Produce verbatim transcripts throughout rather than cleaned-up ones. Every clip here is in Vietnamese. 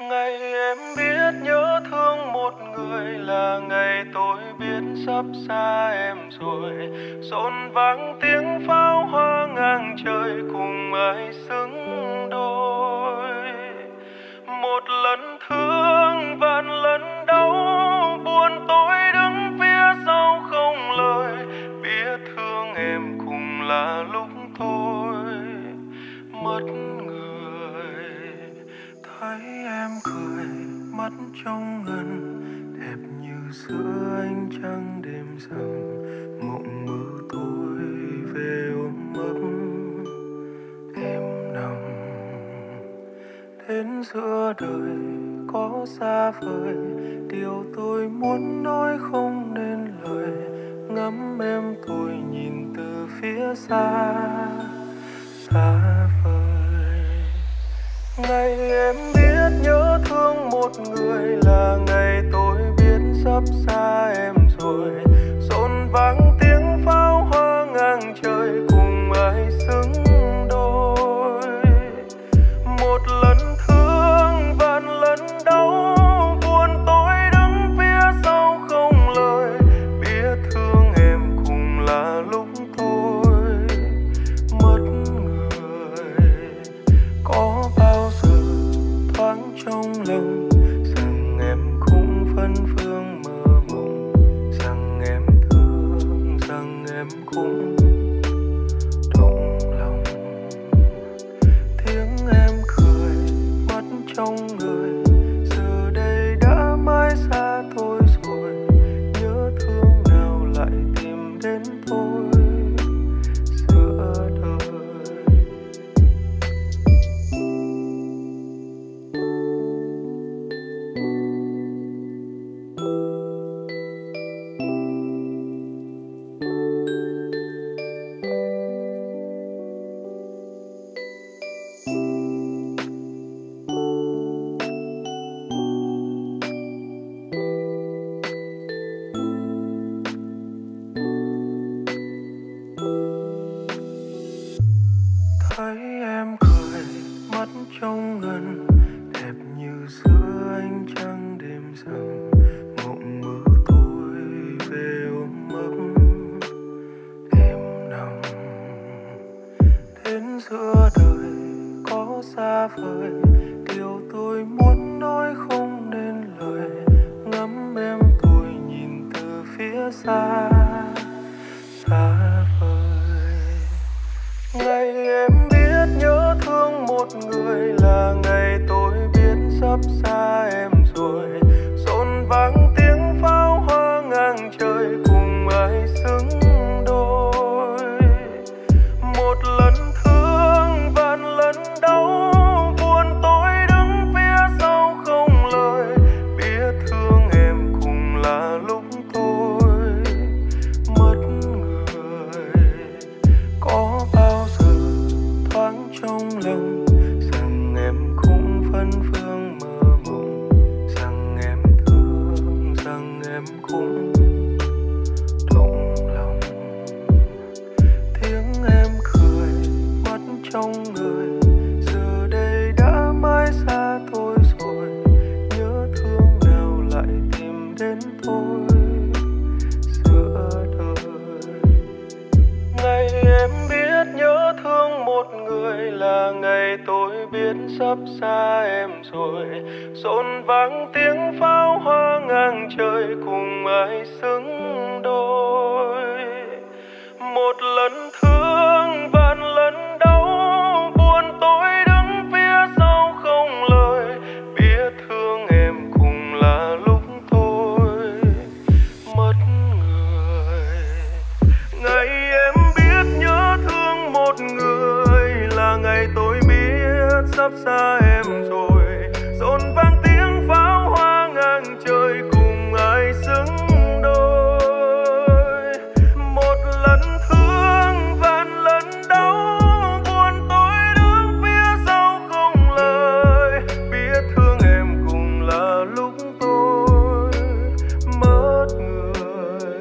Ngày em biết nhớ thương một người là ngày tôi biết sắp xa em rồi. Rộn vang tiếng pháo hoa ngang trời cùng ai xứng đôi. Một lần thương vạn lần đau, buồn tôi đứng phía sau không lời. Biết thương em cùng là lúc tôi mất người. Thấy em cười mắt trong ngần, đẹp như giữa ánh trăng đêm rằm. Mộng mơ tôi về ôm ấp em nằm. Đến giữa đời có xa vời, điều tôi muốn nói không nên lời. Ngắm em tôi nhìn từ phía xa, xa vời. Ngày em biết nhớ thương một người là ngày tôi biết sắp xa em rồi. Rộn vang tiếng pháo hoa ngang trời cùng ai xứng đôi. Một lần thương vạn lần đau, buồn tôi đứng phía sau không lời. Biết thương em cùng là lúc tôi mất người. Có bao giờ thoáng trong lòng rằng em cũng phân phương mơ mộng, rằng em thương, rằng em cũng động lòng. Tiếng em cười mắt trong người, giờ đây đã mãi xa tôi rồi. Nhớ thương nào lại tìm đến tôi giữa đời. Thấy em cười mắt trong ngần, đẹp như giữa ánh trăng đêm rằm. Mộng mơ tôi về ôm ấp em nằm. Đến giữa đời có xa vời, điều tôi muốn nói không nên lời. Ngắm em tôi nhìn từ phía xa, xa vời. Ngày em biết nhớ thương một người là ngày tôi biết sắp xa em rồi. Rộn vang tiếng pháo hoa ngang trời cùng ai xứng đôi. Một lần thương vạn lần đau, buồn tôi đứng phía sau không lời. Biết thương em cùng là lúc tôi mất người. Có bao giờ thoáng trong lòng rằng em cũng phân phương mơ mộng, rằng em thương, rằng em cũng động lòng. Tiếng em cười mắt trong người, giờ đây đã mãi xa tôi rồi. Nhớ thương nào lại tìm đến tôi giữa đời. Ngày em biết nhớ thương một người là ngày tôi biết sắp xa em rồi. Rộn vang tiếng pháo hoa ngang trời cùng ai xứng đôi. Một lần thương vạn lần đau, buồn tôi đứng phía sau không lời. Biết thương em cùng là lúc tôi mất người. Ngày em biết nhớ thương một người là ngày tôi biết sắp xa em rồi. Rộn vang tiếng pháo hoa ngang trời cùng ai xứng đôi. Một lần thương vạn lần đau, buồn tôi đứng phía sau không lời. Biết thương em cùng là lúc tôi mất người.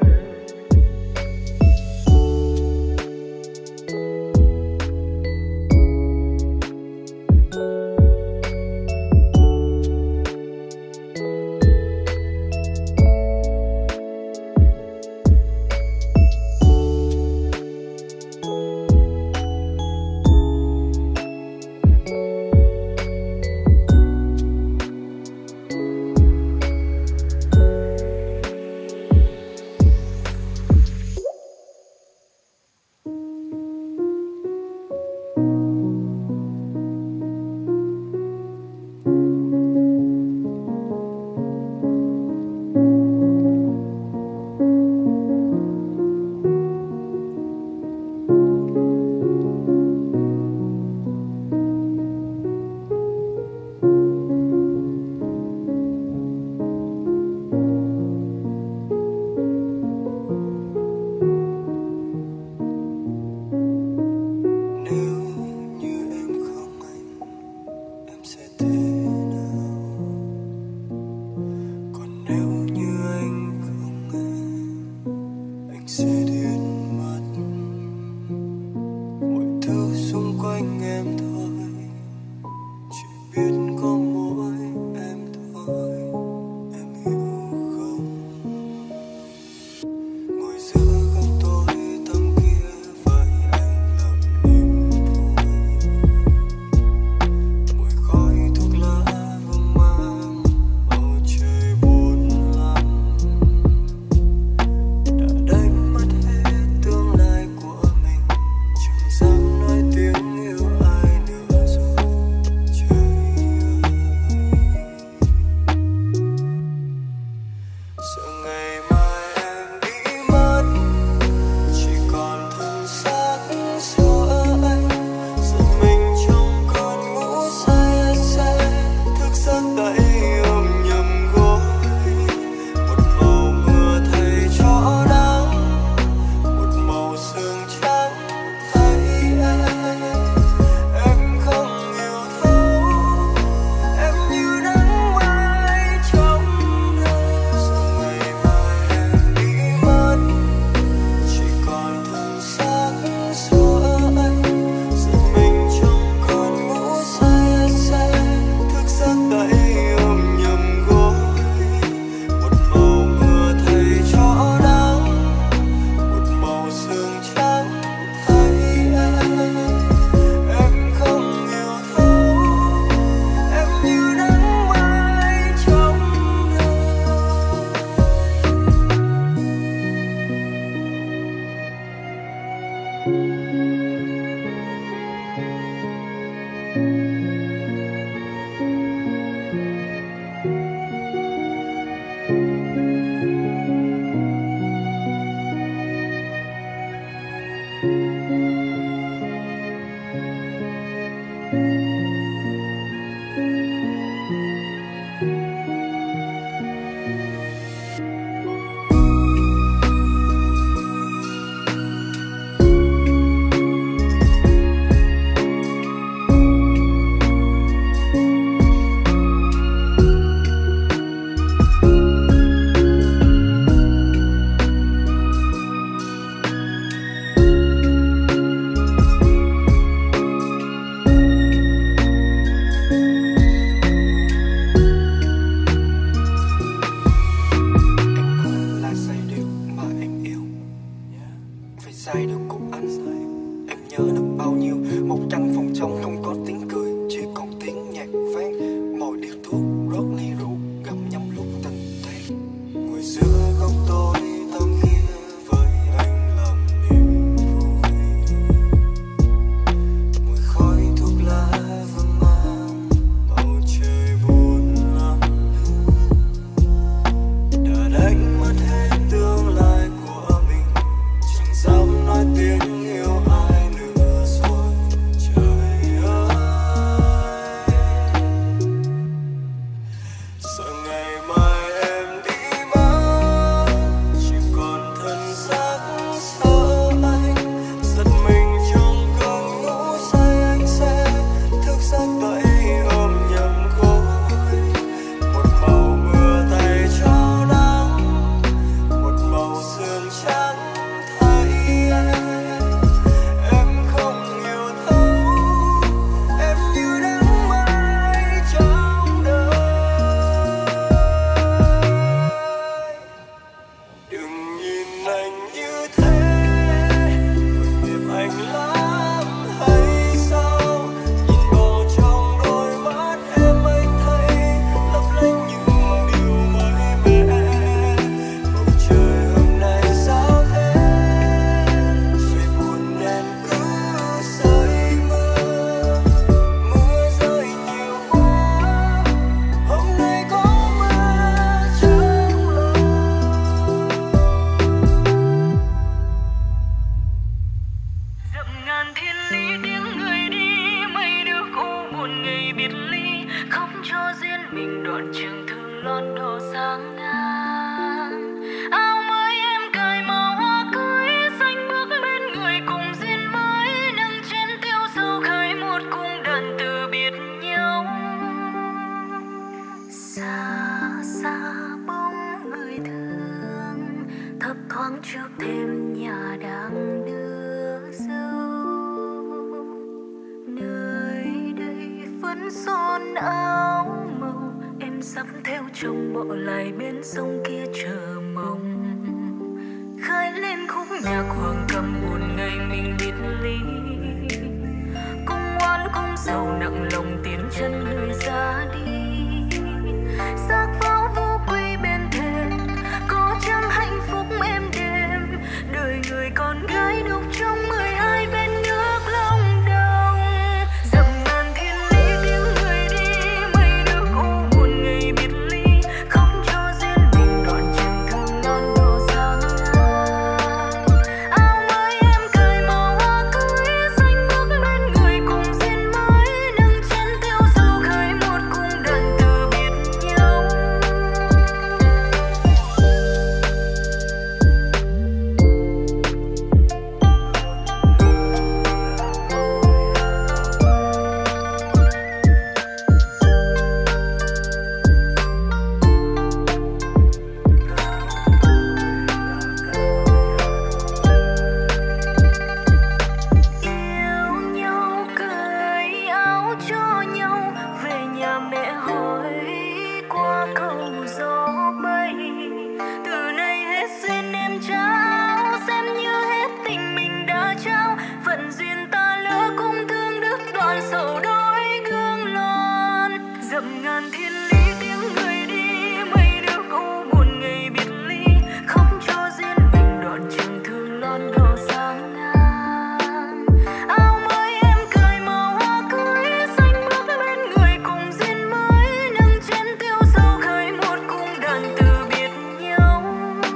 khóc cho riêng mình đoạn trường thương lót đỏ sáng ngang. Áo mới em cài màu hoa cưới, xanh bước bên người cùng duyên mới, nâng chén tiêu dầu khơi một cung đàn từ biệt nhau. Xa xa bóng người thương thấp thoáng trước thềm nhà đang đưa dâu. Nơi đây vẫn son áo màu, em sắp theo chồng bỏ lại bên sông kia chờ mong. Khơi lên khúc nhạc hoàng cầm một ngày mình biệt ly, cung oán cung sầu nặng lòng tiến chân người ra đi. Xác pháo vô quy bên thềm, có chăng hạnh phúc êm đềm, đời người con gái độc trong mười hai bên nước Long Đồng. Dầm ngàn thiên lý tiếng người đi, mây nước u buồn ngày biệt ly, khóc cho riêng mình đoạn trường thương non đổ sáng ngang. Áo mới em cài màu hoa cưới, xanh bước bên người cùng duyên mới, nâng chén tiêu dầu khơi một cung đàn từ biệt nhau. Yêu nhau cởi áo cho nhau, về nhà mẹ hỏi qua câu gió bay. Từ nay hết duyên em trao, xem như hết tình mình đã trao. Phận duyên ta lỡ cung thương đứt đoạn sầu đôi gương lon. Dầm ngàn thiên lý tiếng người đi, mây nước u buồn ngày biệt ly, khóc cho riêng mình đoạn trường thương lon đỏ sáng ngang. Áo mới em cài màu hoa cưới, xanh bước bên người cùng duyên mới, nâng chén tiêu dầu khơi một cung đàn từ biệt nhau.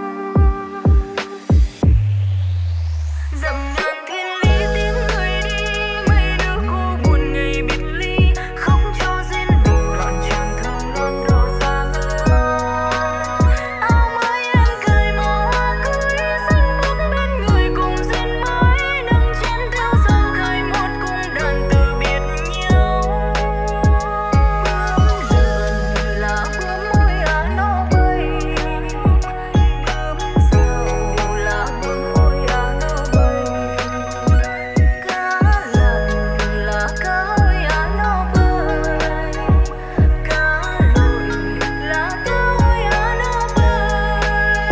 Dầm ngàn thiên lý tiếng người đi, mây nước u buồn ngày biệt ly, khóc cho riêng mình đoạn trường thương lon đỏ sáng ngang. Áo mới em cài màu hoa cưới, xanh bước bên người cùng duyên mới, nâng chén tiêu dầu khơi một cung đàn từ biệt nhau. Bướm lượn là bướm môi á nó bay, bướm sầu là bướm môi á nó bay. Cá lặn là cá ơi á nó bơi, cá lội là cá ơi á nó bơi.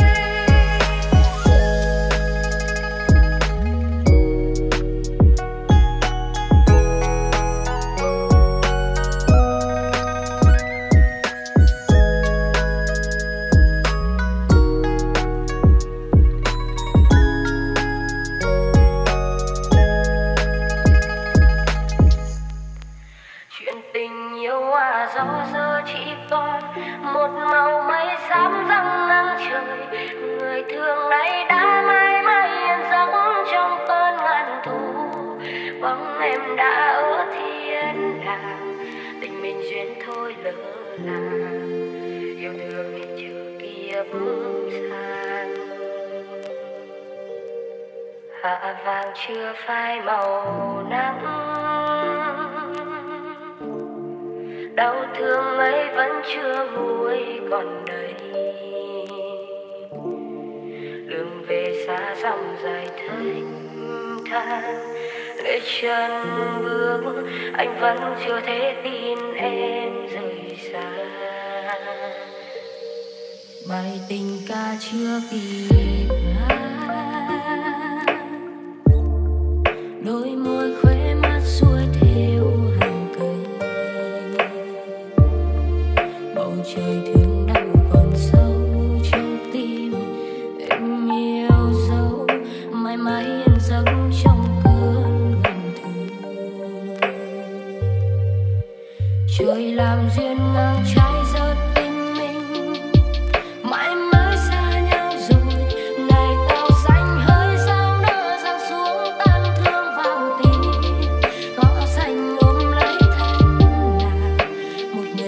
Chuyện tình yêu à dấu giờ chỉ còn một màu mây xám răng nắng trời. Người thương này đã mãi mãi yên giấc trong cơn ngàn thu. Bóng em đã ở thiên đàng, tình mình duyên thôi lỡ làng, yêu thương thì chờ kiếp sang. Hạ vàng chưa phai màu nắng, đau thương ấy vẫn chưa nguôi còn đây. Đường về xa dòng dài thênh thang, lệ chân bước anh vẫn chưa thể tin em rời xa. Bài tình ca chưa kịp hát, đôi môi khóe mắt xuôi theo hàng cây. Bầu trời thương đau còn sâu trong tim em yêu dấu, mãi mãi yên giấc trong cơn ngàn thu. Trời làm duyên ngang trái rớt tình mình, mãi mãi xa nhau rồi. Này tàu xanh hơi sao nỡ giăng xuống, tan thương vào tim. Cỏ xanh ôm lấy thân nàng, một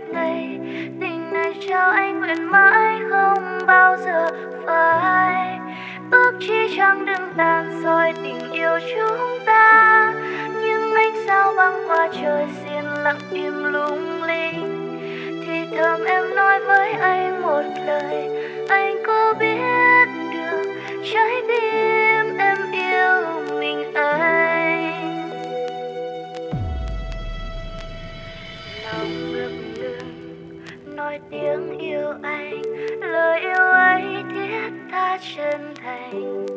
ngây. Tình này trao anh nguyện mãi không bao giờ phai. Ước chi trăng đừng tàn rồi tình yêu chúng ta. Nhưng anh sao băng qua trời xiên lặng im lung linh. Thì thầm em nói với anh một lời, anh có biết được trái tim em yêu mình anh. Lòng ngập ngừng nói tiếng yêu anh, lời yêu ấy thiết tha chân thành.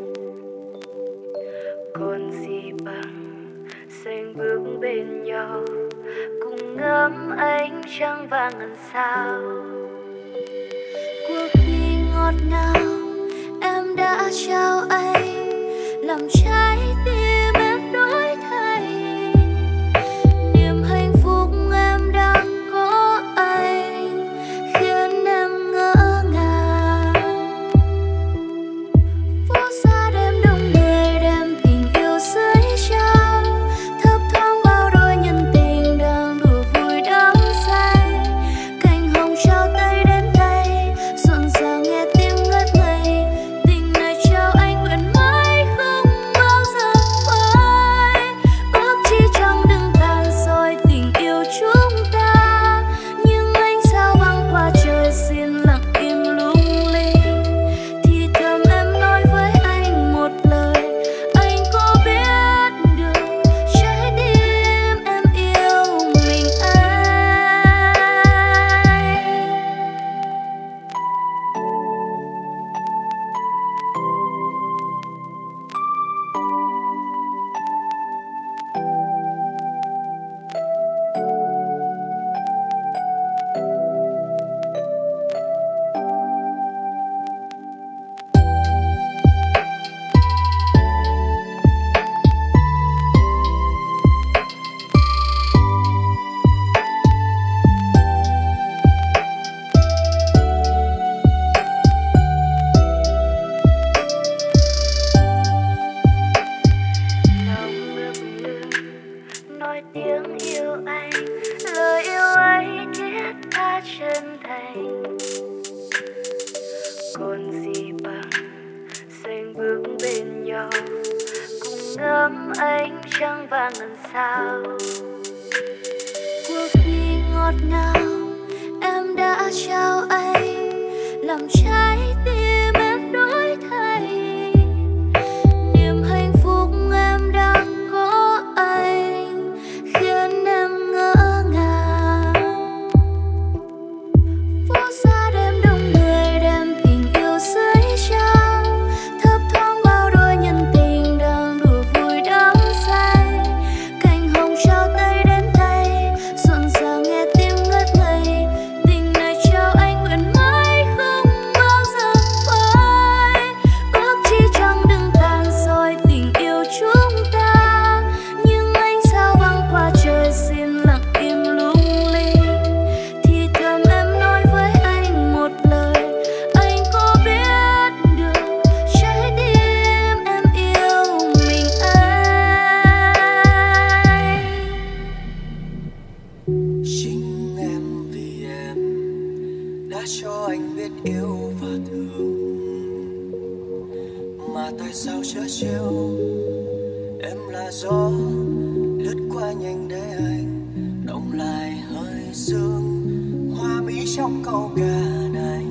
Còn gì bằng xanh bước bên nhau, cùng ngắm ánh trăng vàng ngàn sao. Cuộc đi ngọt ngào em đã trao anh, làm trái tim em đổi thay. Niềm hạnh phúc em đang có anh khiến em ngỡ ngàng. Phố xa đêm đông người đem tình yêu dưới trao, thấp thoáng bao đôi nhân tình đang đùa vui đắm say. Cành hồng trao tay đến tay, rộn ràng nghe tim ngất ngây. Tình này trao anh nguyện mãi không bao giờ phai. Ước chi trăng đừng tàn rồi tình yêu chúng ta. Nhưng anh sao băng qua trời xiên lặng im lung linh. Thì thầm em nói với anh một lời, anh có biết được trái tim em yêu mình anh. Lòng ngập ngừng nói tiếng yêu anh, lời yêu ấy thiết tha chân thành. Còn gì bằng xanh bước bên nhau, cùng ngắm ánh trăng vàng ngàn sao. Cuộc đi ngọt ngào em đã trao anh, làm trái tim em đổi thay. Niềm hạnh phúc em đang có anh khiến em ngỡ ngàng. Phố xa đêm đông người đem tình yêu dưới trao, thấp thoáng bao đôi nhân tình đang đùa vui đắm say. Cành hồng trao tay đến tay, rộn ràng nghe tim ngất ngây. Tình này trao anh nguyện mãi không bao giờ phai. Ước chi trăng đừng tàn rồi tình yêu chúng ta. Nhưng anh sao băng qua trời xiên lặng im lung linh. Thì thầm em nói với anh một lời, anh có biết được trái tim em yêu mình anh. Chính em vì em đã cho anh biết yêu và thương, mà tại sao chớ trêu em là gió lướt qua nhanh để anh động lại hơi sương hoa mỹ trong câu ca này.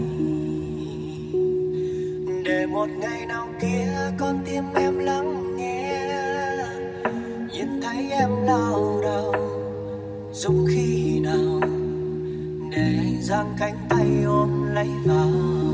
Để một ngày nào kia con tim em lắng nghe, nhìn thấy em lao đao giống khi nào, để anh giang cánh tay ôm lấy vào.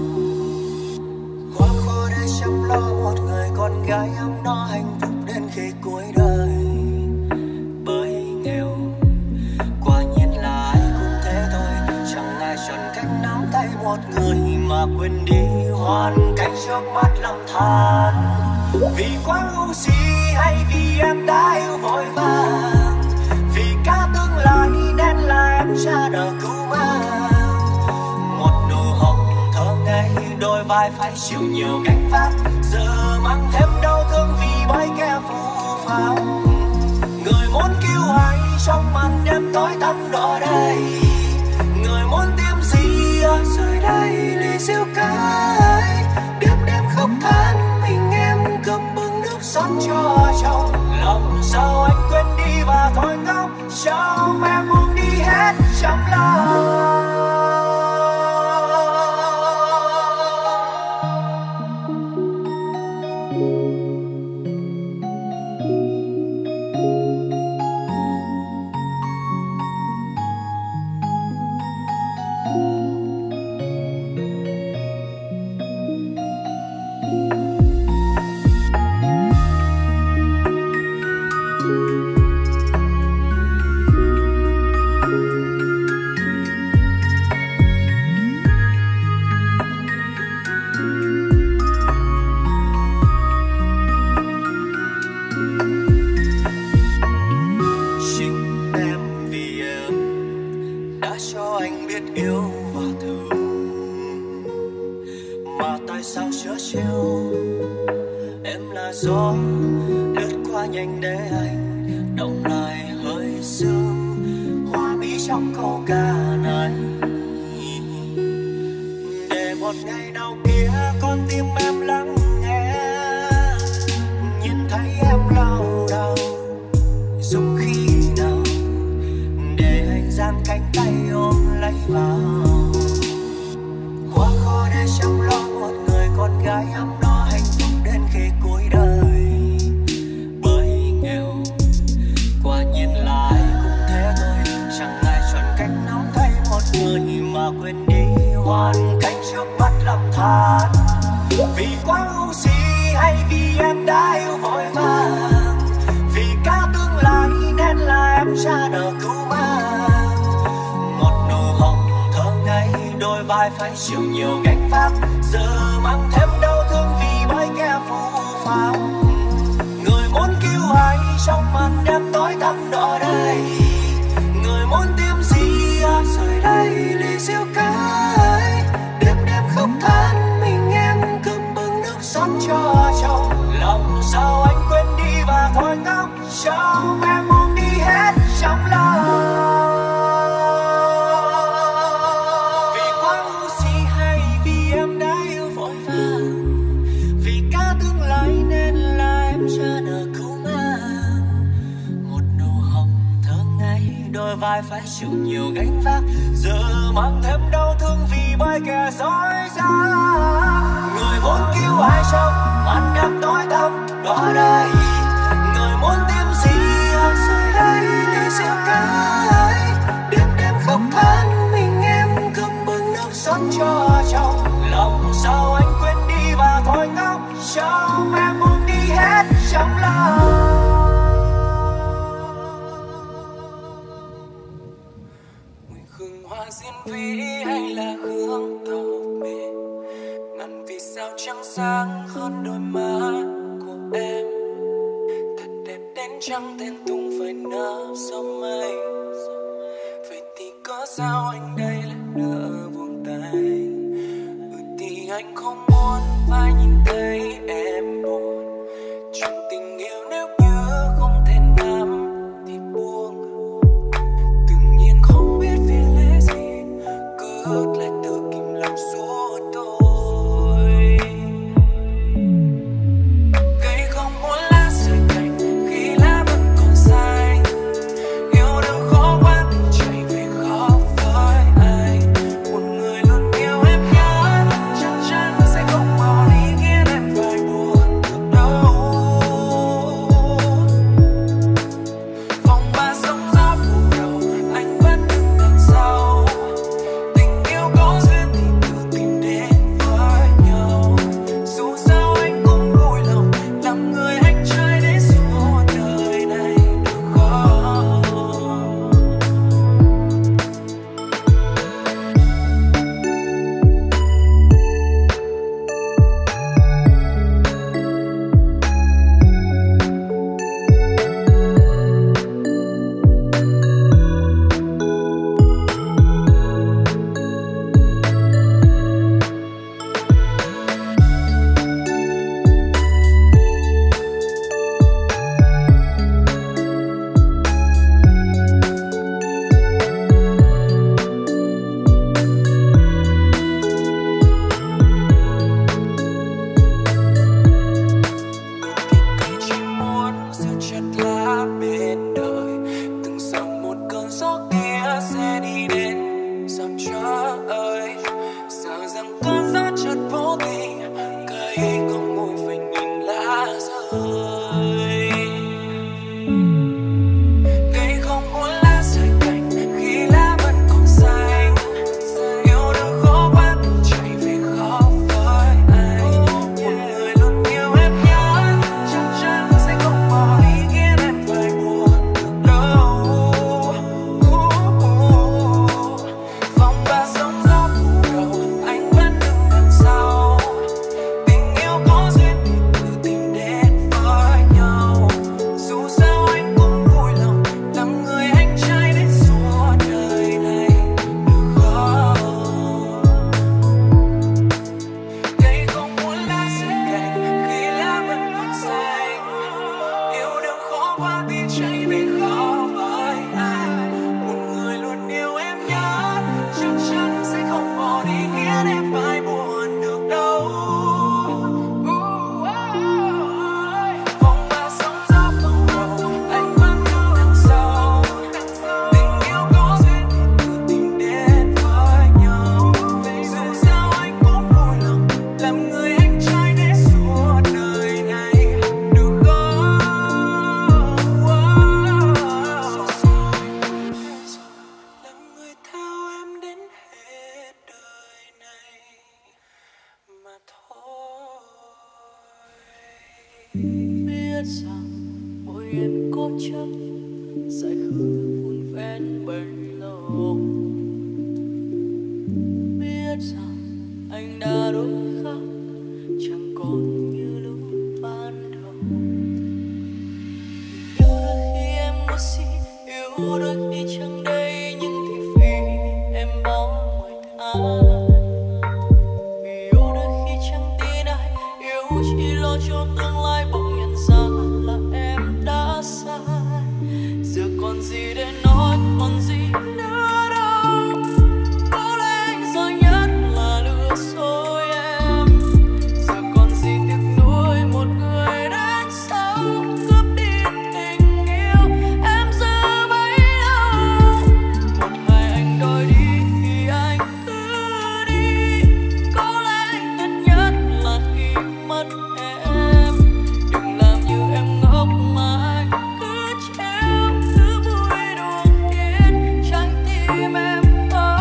Quá khó để chăm lo một người con gái ấm no hạnh phúc đến khi cuối đời. Bởi nghèo quả nhiên là ai cũng thế thôi, chẳng ai chọn cách nắm tay một người mà quên đi hoàn cảnh trước mắt lầm than. Vì quá ngu si hay vì em đã yêu vội vàng, vì cả tương lai nên là em ra đời cứu mang. Một nụ hồng thơ ngây đôi vai phải chịu nhiều gánh vác, giờ mang thêm đau thương vì bởi kẻ phù phàng. Người muốn cứu ai trong màn đêm tối tăm đó đây, người muốn tìm gì ở dưới đây ly rượu cái đêm đêm khóc than mình em cầm bưng nước rót cho trong lòng. Sao anh quên đi và thôi ngốc, sao em buông đi hết trong lòng. Gió lướt qua nhanh để anh động lại hơi sương hoa bí trong câu ca này. Để một ngày nào kia con tim em lắng nghe, nhìn thấy em lao đao dùng khi nào để anh dang cánh tay ôm lấy vào. Quá khó để chăm lo một người con gái ấm no hạnh phúc đến khi cuối đời. Bởi nghèo quả nhiên là ai cũng thế thôi, chẳng ai chọn cách nắm tay một người mà quên đi hoàn cảnh trước mắt lầm than. Vì quá ngu si hay vì em đã yêu vội vàng, vì cả tương lai nên là em ra nợ cứu mang. Một nụ hồng thơ ngây đôi vai phải chịu nhiều gánh vác, giờ mang thêm đau thương vì mấy kẻ phũ phàng. Người muốn cứu ai trong màn đêm tối tăm đó đây, người muốn tìm gì ở dưới đây ly rượu cái đêm đêm khóc than mình em cầm bưng nước rót cho trong lòng. Sao anh quên đi và thôi ngốc, sao em buông đi hết trong lòng. Vai phải chịu nhiều gánh vác, giờ mang thêm đau thương vì bởi kẻ dối gian. Người muốn cứu ai trong màn đêm tối tăm đó đây, người muốn tìm gì ở dưới đây ly rượu cái đêm đêm khóc than mình em cầm bưng nước rót cho trong lòng. Sao anh quên đi và thôi ngốc, sao em buông đi hết trong lòng. Diên vĩ hay là hương tàu mê, ngàn vì sao trắng sáng hơn đôi má của em. Thật đẹp đến trắng tên tung phải nở sau mây. Vậy thì có sao anh đây lại nỡ buông tay? Ừ thì anh không muốn phải nhìn thấy em buồn. Trong tình yêu nếu như không thể nắm thì buông. Tự nhiên không biết vì lẽ gì cứ lại tự kìm lòng suốt tôi. Cây không muốn lá rơi cành khi lá vẫn còn xanh. Yêu đương khó quá thì chạy về khóc với ai. Một người luôn yêu em nhớ chắc chắn sẽ tay có môi phải nhìn lá rơi. Cây không muốn lá rơi cành khi lá vẫn còn xanh. Yêu đừng khó quá thì chạy về khó với anh. Một người luôn yêu em nhớ, chắc chắn sẽ không bỏ đi khiến em phải buồn được đâu. Vòng ba sóng gió phủ đầu, anh vẫn đứng đằng sau. Tình yêu có duyên thì tự tìm đến với nhau. Dù sao anh cũng vui lòng làm người anh trai đến suốt đời này, được không? Cây không muốn lá rơi cành khi lá vẫn còn xanh. Yêu đừng khó quá thì chạy về khó với anh. Một người luôn yêu em nhớ, chắc chắn sẽ không bỏ đi khiến em phải buồn được đâu. Vòng ba sóng gió phủ đầu, anh vẫn đứng đằng sau. Tình yêu có duyên thì tự tìm đến với nhau. Dù sao anh cũng vui lòng làm người anh trai đến suốt đời này, được không? Làm người theo em đến hết đời này mà thôi. Biết rằng môi em cố chấp giải khứ vun vén bấy lâu. Biết rằng anh đã đổi khác, chẳng còn như lúc ban đầu. Yêu đôi khi em ngu si, yêu đôi khi chẳng đây, nhưng thì vì em bỏ mọi thứ. Vì yêu đôi khi chẳng tin ai, yêu chỉ lo cho tương lai, bỗng nhận ra là em đã sai. Giờ còn gì để nói, còn gì nữa đâu. Có lẽ anh giỏi nhất là lừa dối em. Giờ còn gì tiếc nuối một người đến sau, cướp đi tình yêu em giữ bấy lâu. Một hai anh đòi đi thì anh cứ đi. Có lẽ anh tốt nhất là khi mất em. Đừng làm như em ngốc mà anh cứ trêu, cứ vui đùa khiến trái tim em khóc.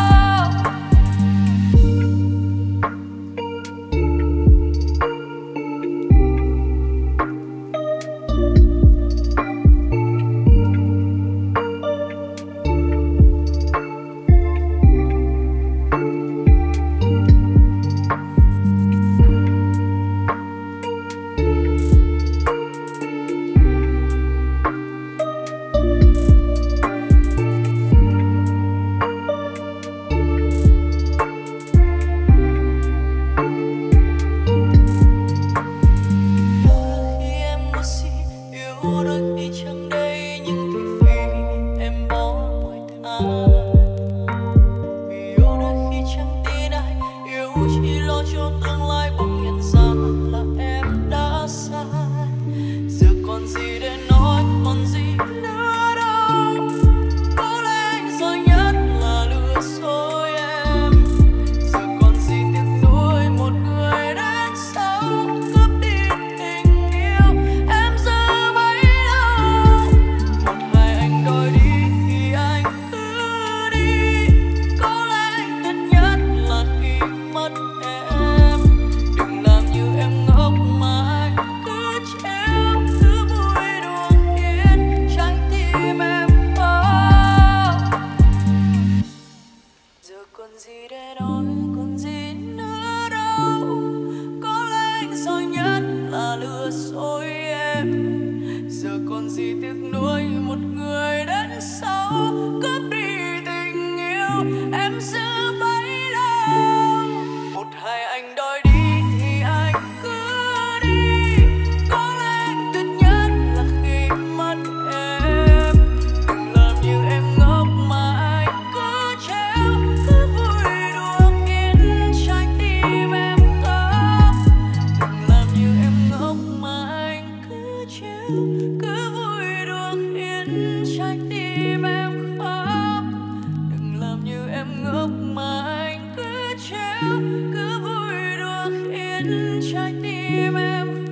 Yêu đôi khi em ngu si, yêu đôi khi chẳng đây, nhưng thì vì em bỏ mọi thứ. Vì yêu đôi khi chẳng tin ai, yêu chỉ lo cho tương lai, bỗng nhận ra là em đã sai. Giờ còn gì để nói, còn gì nữa đâu. Có lẽ anh giỏi nhất là lừa dối em. Giờ còn gì tiếc nuối một người đến sau, cướp đi tình yêu em giữ bấy lâu. Một hai anh đòi đi thì anh cứ đi. Có lẽ anh tốt nhất là khi mất em. Đừng làm như em ngốc mà anh cứ trêu, cứ vui đùa khiến trái tim em khóc. Giờ còn gì để nói, còn gì nữa đâu. Có lẽ anh giỏi nhất là lừa dối em. Giờ còn gì tiếc nuối một người đến sau, cướp đi tình yêu em giữ bấy lâu. Một hai anh đòi đi thì anh cứ đi. Có lẽ anh tuyệt nhất là khi mất em. Đừng làm như em ngốc mà anh cứ trêu, cứ vui đùa khiến trái tim em khóc. Đừng làm như em ngốc mà anh cứ trêu, cứ vui đùa khiến trái tim em khóc. Đừng làm như em ngốc mà anh cứ trêu, cứ vui đùa khiến trái tim em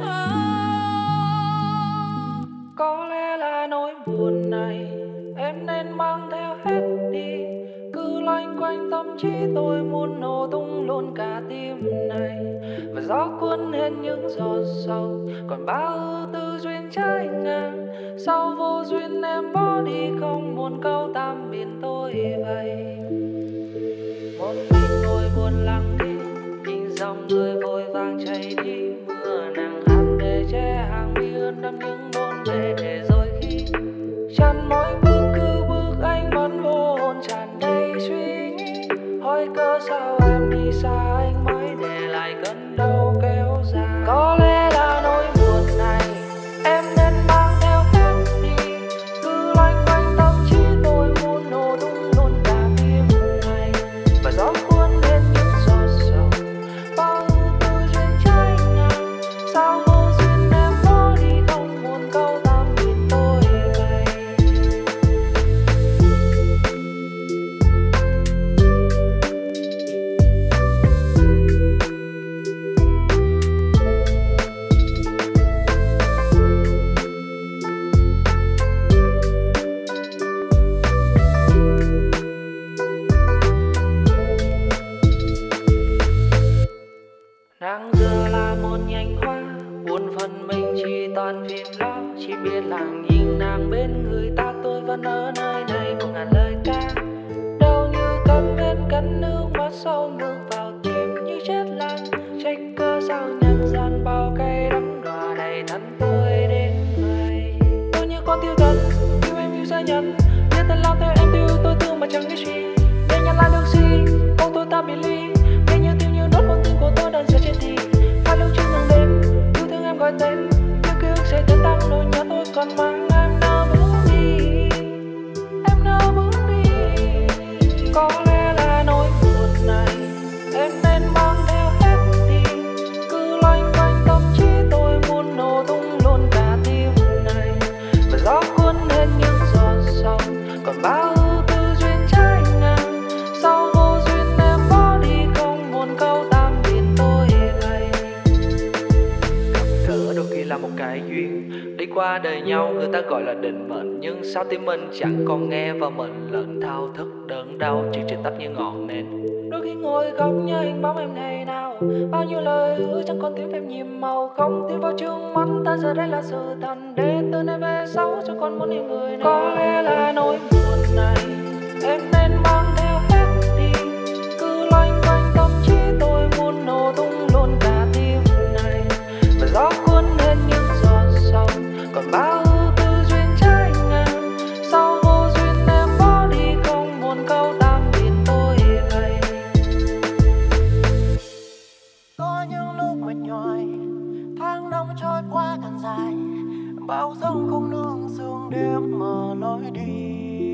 khóc. Có lẽ là nỗi buồn này em nên mang theo hết đi, cứ loanh quanh tâm trí tôi muốn nổ tung luôn cả tim này. Và gió cuốn hết những giọt sầu, còn bao ưu tư duyên trái ngang. Sau vô duyên em bỏ đi không muốn câu tạm biệt tôi vậy. Một mình ngồi buồn lặng đi, nhìn dòng người vội vàng chạy đi. Mưa nắng hát để che hàng mi ướt đẫm những đốn về để rồi khi chăn mỗi bước cứ bước anh vẫn vô hồn tràn đầy suy nghĩ. Hỏi cớ sao em đi xa anh mãi để lại cơn đau kéo dài. Có lẽ là nỗi buồn này em nên mang theo hết đi, cứ loanh quanh tâm trí tôi muốn nổ tung luôn cả tim này. Và gió cuốn lên những giọt sầu, bao ưu tư duyên trái ngang. Sao vô duyên em bỏ đi không muốn câu tạm biệt tôi vậy. Nắng giờ là một nhành hoa, buồn phần mình chỉ toàn phiền lo. Chỉ biết là nhìn nàng bên người ta, tôi vẫn ở nơi này của ngàn lời ca. Đâu như cơn bên cắn nước mắt sâu ngược vào tim như chết lặng. Trách cớ sao nhân gian bao cay đắng đọa đầy thân tôi đến vậy. Tôi như con tiêu thần, yêu em yêu xa nhân, nhất thân lao theo em tiêu tôi thương mà chẳng biết gì. Để nhận lại được gì, ông tôi ta biệt ly. Để như tiêu như nốt con tim của tôi đang rơi trên thì phải lúc trước ngừng đêm yêu thương em gọi tên. Những ký ức sẽ tên tăng nỗi nhớ tôi còn mang em nỡ bước đi, em nỡ bước đi. Có lẽ là nỗi buồn này em nên mang theo hết đi, cứ loanh quanh tâm trí tôi muốn nổ tung luôn cả tim này. Và gió cuốn lên những giọt sầu, còn bao ưu tư duyên trái ngang. Sau vô duyên em bỏ đi không muốn câu tạm biệt tôi vậy. Gặp gỡ đôi khi là một cái duyên, đi qua đời nhau người ta gọi là định mệnh. Nhưng sao tim mình chẳng còn nghe và mình lẫn thao thức đớn đau chiều trời tắt như ngọn nến. Đôi khi ngồi khóc nhớ hình bóng em ngày nào, bao nhiêu lời hứa chẳng còn tiếng phép nhiệm màu. Không tin vào trước mắt ta giờ đây là sự thật, để từ nay về sau chẳng còn muốn yêu người nào. Có lẽ là nỗi buồn này em nên mang theo hết đi, cứ loanh quanh tâm trí tôi muốn nổ tung luôn cả tim này. Và gió cuốn lên những giọt sầu, còn bao ưu tư duyên trái ngang. Sau vô duyên em bỏ đi không muốn câu tạm biệt tôi vậy. Có những lúc mệt nhòi, tháng năm trôi qua càng dài, bao giông không nương sương đêm mà lối đi.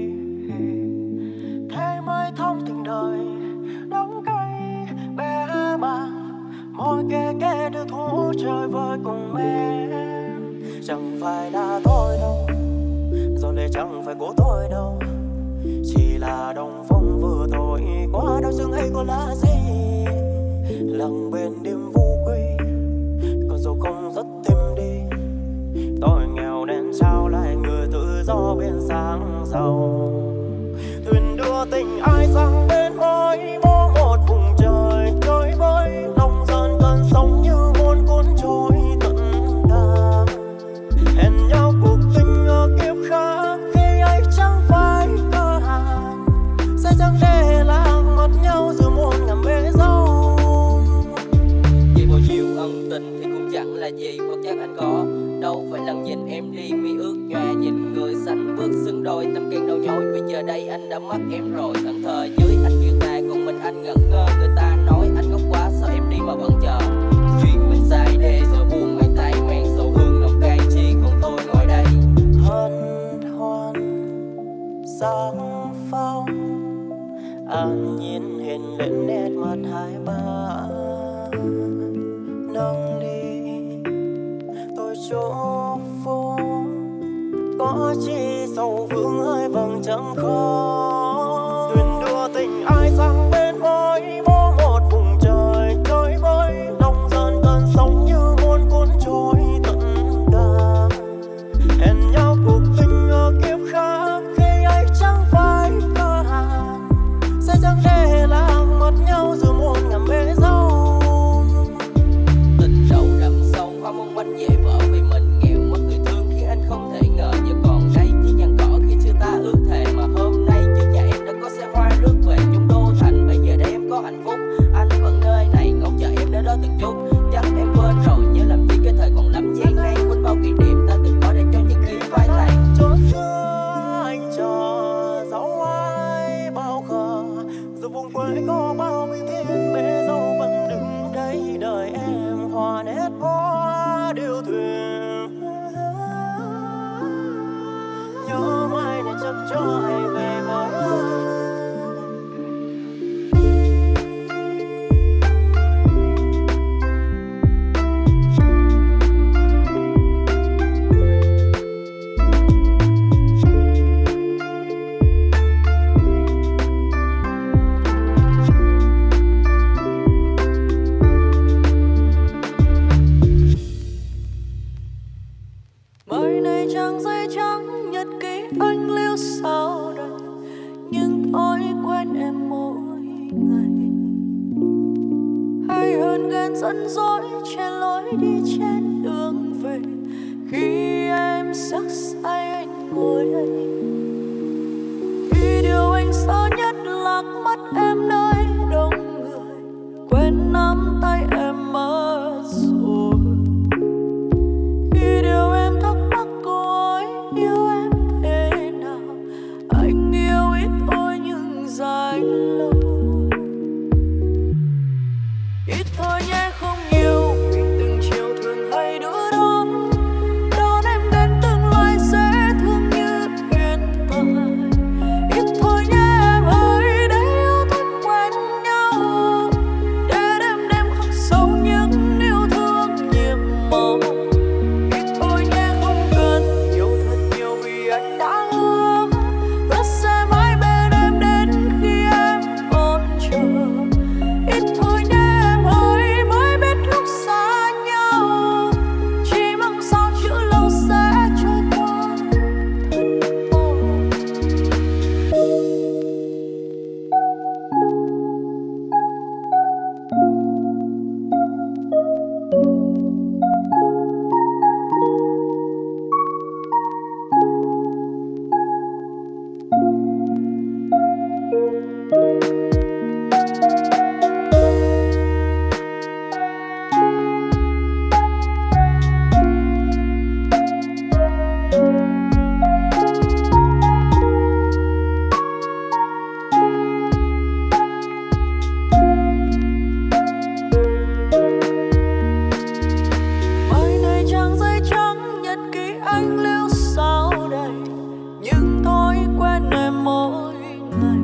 Thế mới thông tình đời đắng cay bé bàng, môi kề kề đưa thú chơi với cùng em. Chẳng phải là tôi đâu, rồi lệ chẳng phải của tôi đâu, chỉ là đông phong vừa thổi qua đau xương ấy có là gì. Lặng bên đêm vu quy, còn dẫu không rất tìm đi. Tôi nghèo nên trao lại người tự do bên sáng giàu. Thuyền đưa tình ai sang bên môi vô một vùng trời chơi với lòng dần cơn sóng như muốn cuốn trôi tận đàng. Hẹn nhau cuộc tình ở kiếp khác khi ấy chẳng phải cơ hàng, sẽ chẳng để lạc mất nhau giữa muôn ngàn bể dâu. Vì bao nhiêu ân tình thì cũng chẳng là gì, hoặc chắc anh có đâu phải lần nhìn em đi mi ước nhòa, nhìn người xanh bước xứng đôi tâm can đau nhói. Vì giờ đây anh đã mất em rồi, thẫn thờ dưới anh duyên ta còn mình anh ngẩn ngơ. Người ta nói anh ngốc quá sao em đi mà vẫn chờ, chuyện mình sai để giờ buồn anh tay men sâu hương nồng cay chi còn tôi ngồi đây hân hoan sáng phong. An nhiên hiện lên nét mặt hai ba nâng đi tôi chúc phúc, có chi sầu vương hơi vầng trăng khó. Thuyền đưa tình ai sang bên môi vô một vùng trời chơi với lòng dần cơn sóng anh vẫn nơi này ngóng chờ em đến đó từng chút. Chắc em quên rồi nhớ làm chi cái thời còn lắm gian nan, quên bao kỷ niệm ta từng có để cho những ký phai tàn. Chốn xưa anh chờ dấu ai bao khờ, dù vùng quê có bao bình thiên bể dâu vẫn đứng đây đợi em hòa nét hoa điêu thuyền. Nhớ mai này chắc cho hay về với anh. Bởi này trang giấy trắng nhật ký anh lưu sau đây, nhưng thói quen em mỗi ngày. Hay hơn ghen dẫn dỗi che lối đi trên đường về, khi em sắc say anh ngồi đây. Vì điều anh sợ nhất là mất em nơi đông người, quên nắm tay em mất rồi. Khi điều em thắc mắc cô ấy yêu em thế nào, anh yêu ít thôi nhưng dài lâu. Ít thôi nhé không nhiều, vì từng chiều thường hay đưa đón, đón em đến tương lai dễ thương như hiện tại. Ít thôi nhé em ơi, để yêu thích quen nhau, để đêm đêm khắc sâu những yêu thương nhiệm màu. Ít thôi nhé không cần yêu thật nhiều, vì anh đã hứa vẫn sẽ mãi bên em đến khi em còn chờ. Ít thôi nhé em ơi, mới biết lúc xa nhau, chỉ mong sao chữ lâu sẽ trôi qua thật mau. Bởi này trang giấy trắng nhật ký anh lưu sau đây, nhưng thói quen em mỗi ngày.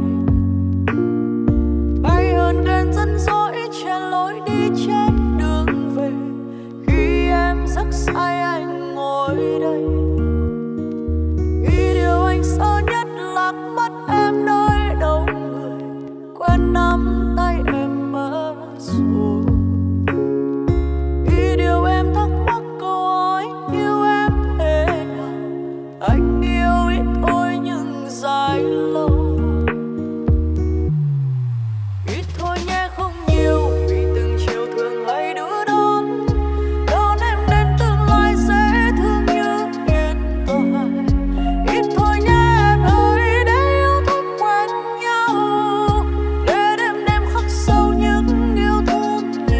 Hay hơn ghen dẫn dỗi che lối đi trên đường về, khi em giấc say anh ngồi đây. Vì điều anh sợ nhất là mất em nơi đông người, quên nắm tay em mất rồi. Vì điều em thắc mắc cô ấy yêu em thế nào, anh yêu ít thôi nhưng dài lâu. Ít thôi nhé không nhiều, vì từng chiều thường hay đưa đón, đón em đến tương lai dễ thương như hiện tại. Ít thôi nhé em ơi, để yêu thích quen nhau, để đêm đêm khắc sâu những yêu thương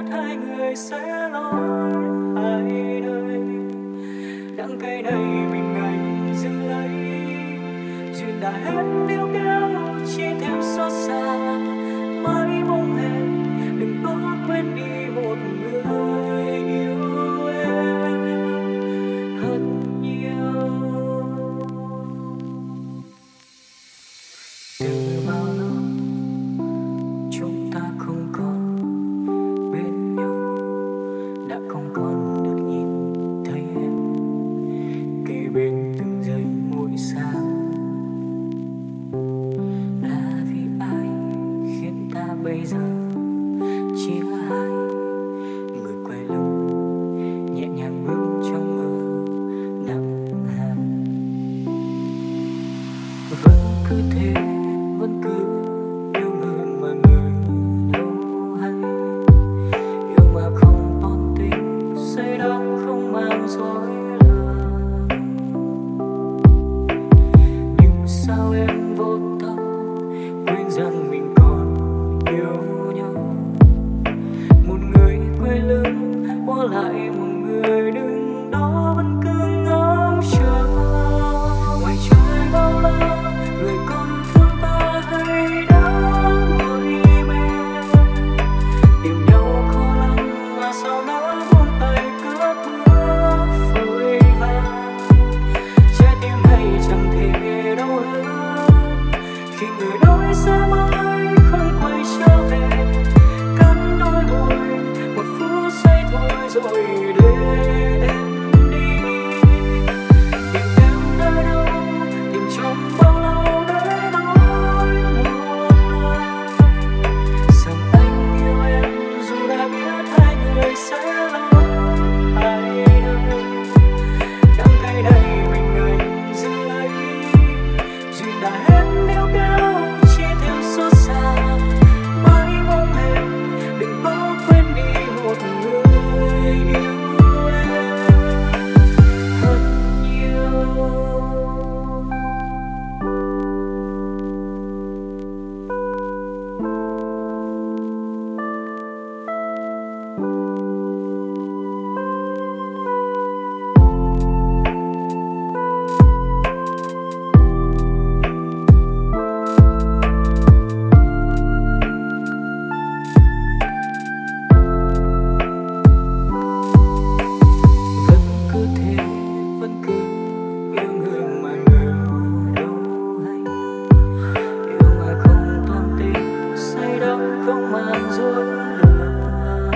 biết hai người sẽ lối hai nơi. Đắng cay này mình anh giữ lấy, duyên đã hết níu kéo chỉ thêm xót xa. Mãi mong em đừng có quên đi một người yêu em thật nhiều. Từ bao lâu chúng ta không còn bên nhau, đã không còn được nhìn thấy em kề bên từng giây mỗi sáng. Là vì ai khiến ta bây giờ chỉ là hai người quay lưng nhẹ nhàng bước trong mơ nắng hạn. Vẫn cứ thế, vẫn cứ yêu người mà người đâu hay, yêu mà không toan tính, say đắm không mang dối lừa. Nhưng sao em vô tâm quên rằng mình còn yêu nhau. Một người quay lưng bỏ lại một người đứng đó vẫn cứ ngóng chờ. Ngoài trời bao la người còn thương ta hay đã mỏi mệt, tìm nhau khó lắm mà sao nỡ buông tay cướp bước vội vàng. Trái tim này chẳng thể đâu hơn khi người nói sẽ mãi không quay trở về. Cắn đôi môi một phút giây thôi rồi để em đi. Tìm em nơi đâu, tìm trong bao lâu để nói một lời rằng anh yêu em dù đã biết hai người sẽ lối hai nơi. Đắng cay này mình anh giữ lấy, duyên đã hết níu kéo chỉ thêm xót xa. Mãi mong em đừng có quên đi một người yêu em thật nhiều. Vẫn cứ thế, vẫn cứ yêu người mà người đâu hay, yêu mà không toan tính, say đắm không mang dối lừa.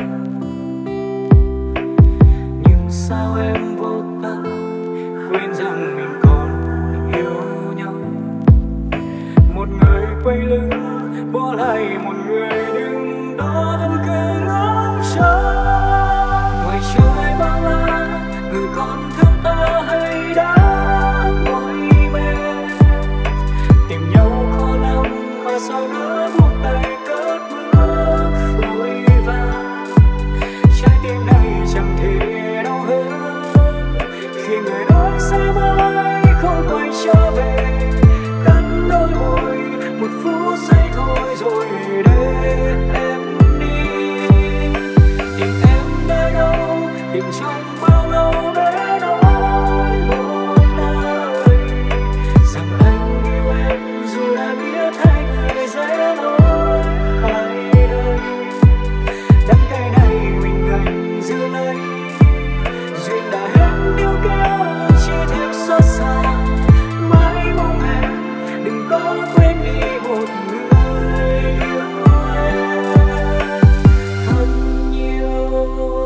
Nhưng sao em vô tâm quên rằng mình còn yêu nhau. Một người quay lưng bỏ lại một người đứng đó vẫn cứ ngóng chờ. Ngoài trời bao la người còn thương ta hay đã mỏi mệt, tìm nhau khó lắm mà sao nỡ buông tay cất bước vội vàng. Trái tim này chẳng thể đau hơn khi người nói sẽ mãi không quay trở về. Cắn đôi môi một phút giây thôi rồi để em đi. Tìm em nơi đâu, tìm trong bao lâu để nói một lời rằng anh yêu em dù đã biết hai người sẽ lối hai nơi. Đắng cay này mình anh giữ lấy, duyên đã hết níu kéo chỉ thêm xót xa. Mãi mong em đừng có quên đi một người yêu em thật nhiều.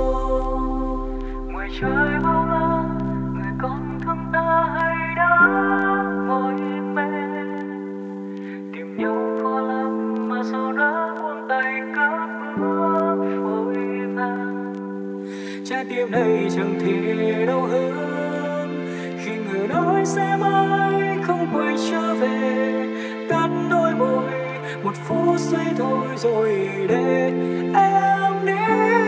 Ngoài trời bao la người còn thương ta hay đã mỏi mệt, tìm nhau khó lắm mà sao đã buông tay cất bước vội vàng. Trái tim này chẳng thể đâu hơn khi người nói sẽ mãi không quay trở về. Cắn đôi môi một phút giây thôi rồi để em đi.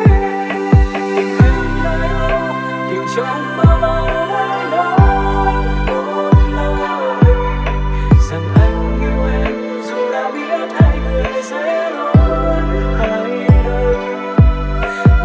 Tìm em nơi đâu, tìm trong bao lâu để nói một lời rằng anh yêu em dù đã biết hai người sẽ lối hai nơi.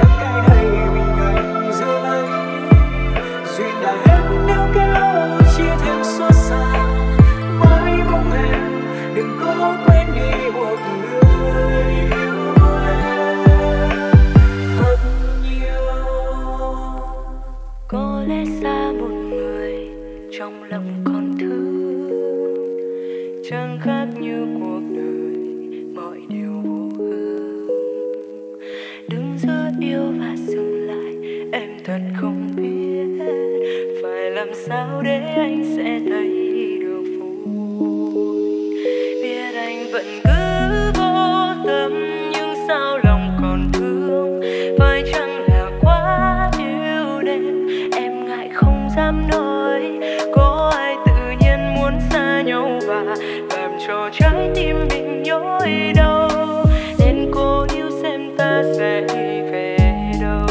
đâu để anh sẽ thấy được vui. Biết anh vẫn cứ vô tâm nhưng sao lòng còn thương. Phải chăng là quá yêu nên em ngại không dám nói. Có ai tự nhiên muốn xa nhau và làm cho trái tim mình nhói đau. Nên cố yêu xem ta sẽ về đâu.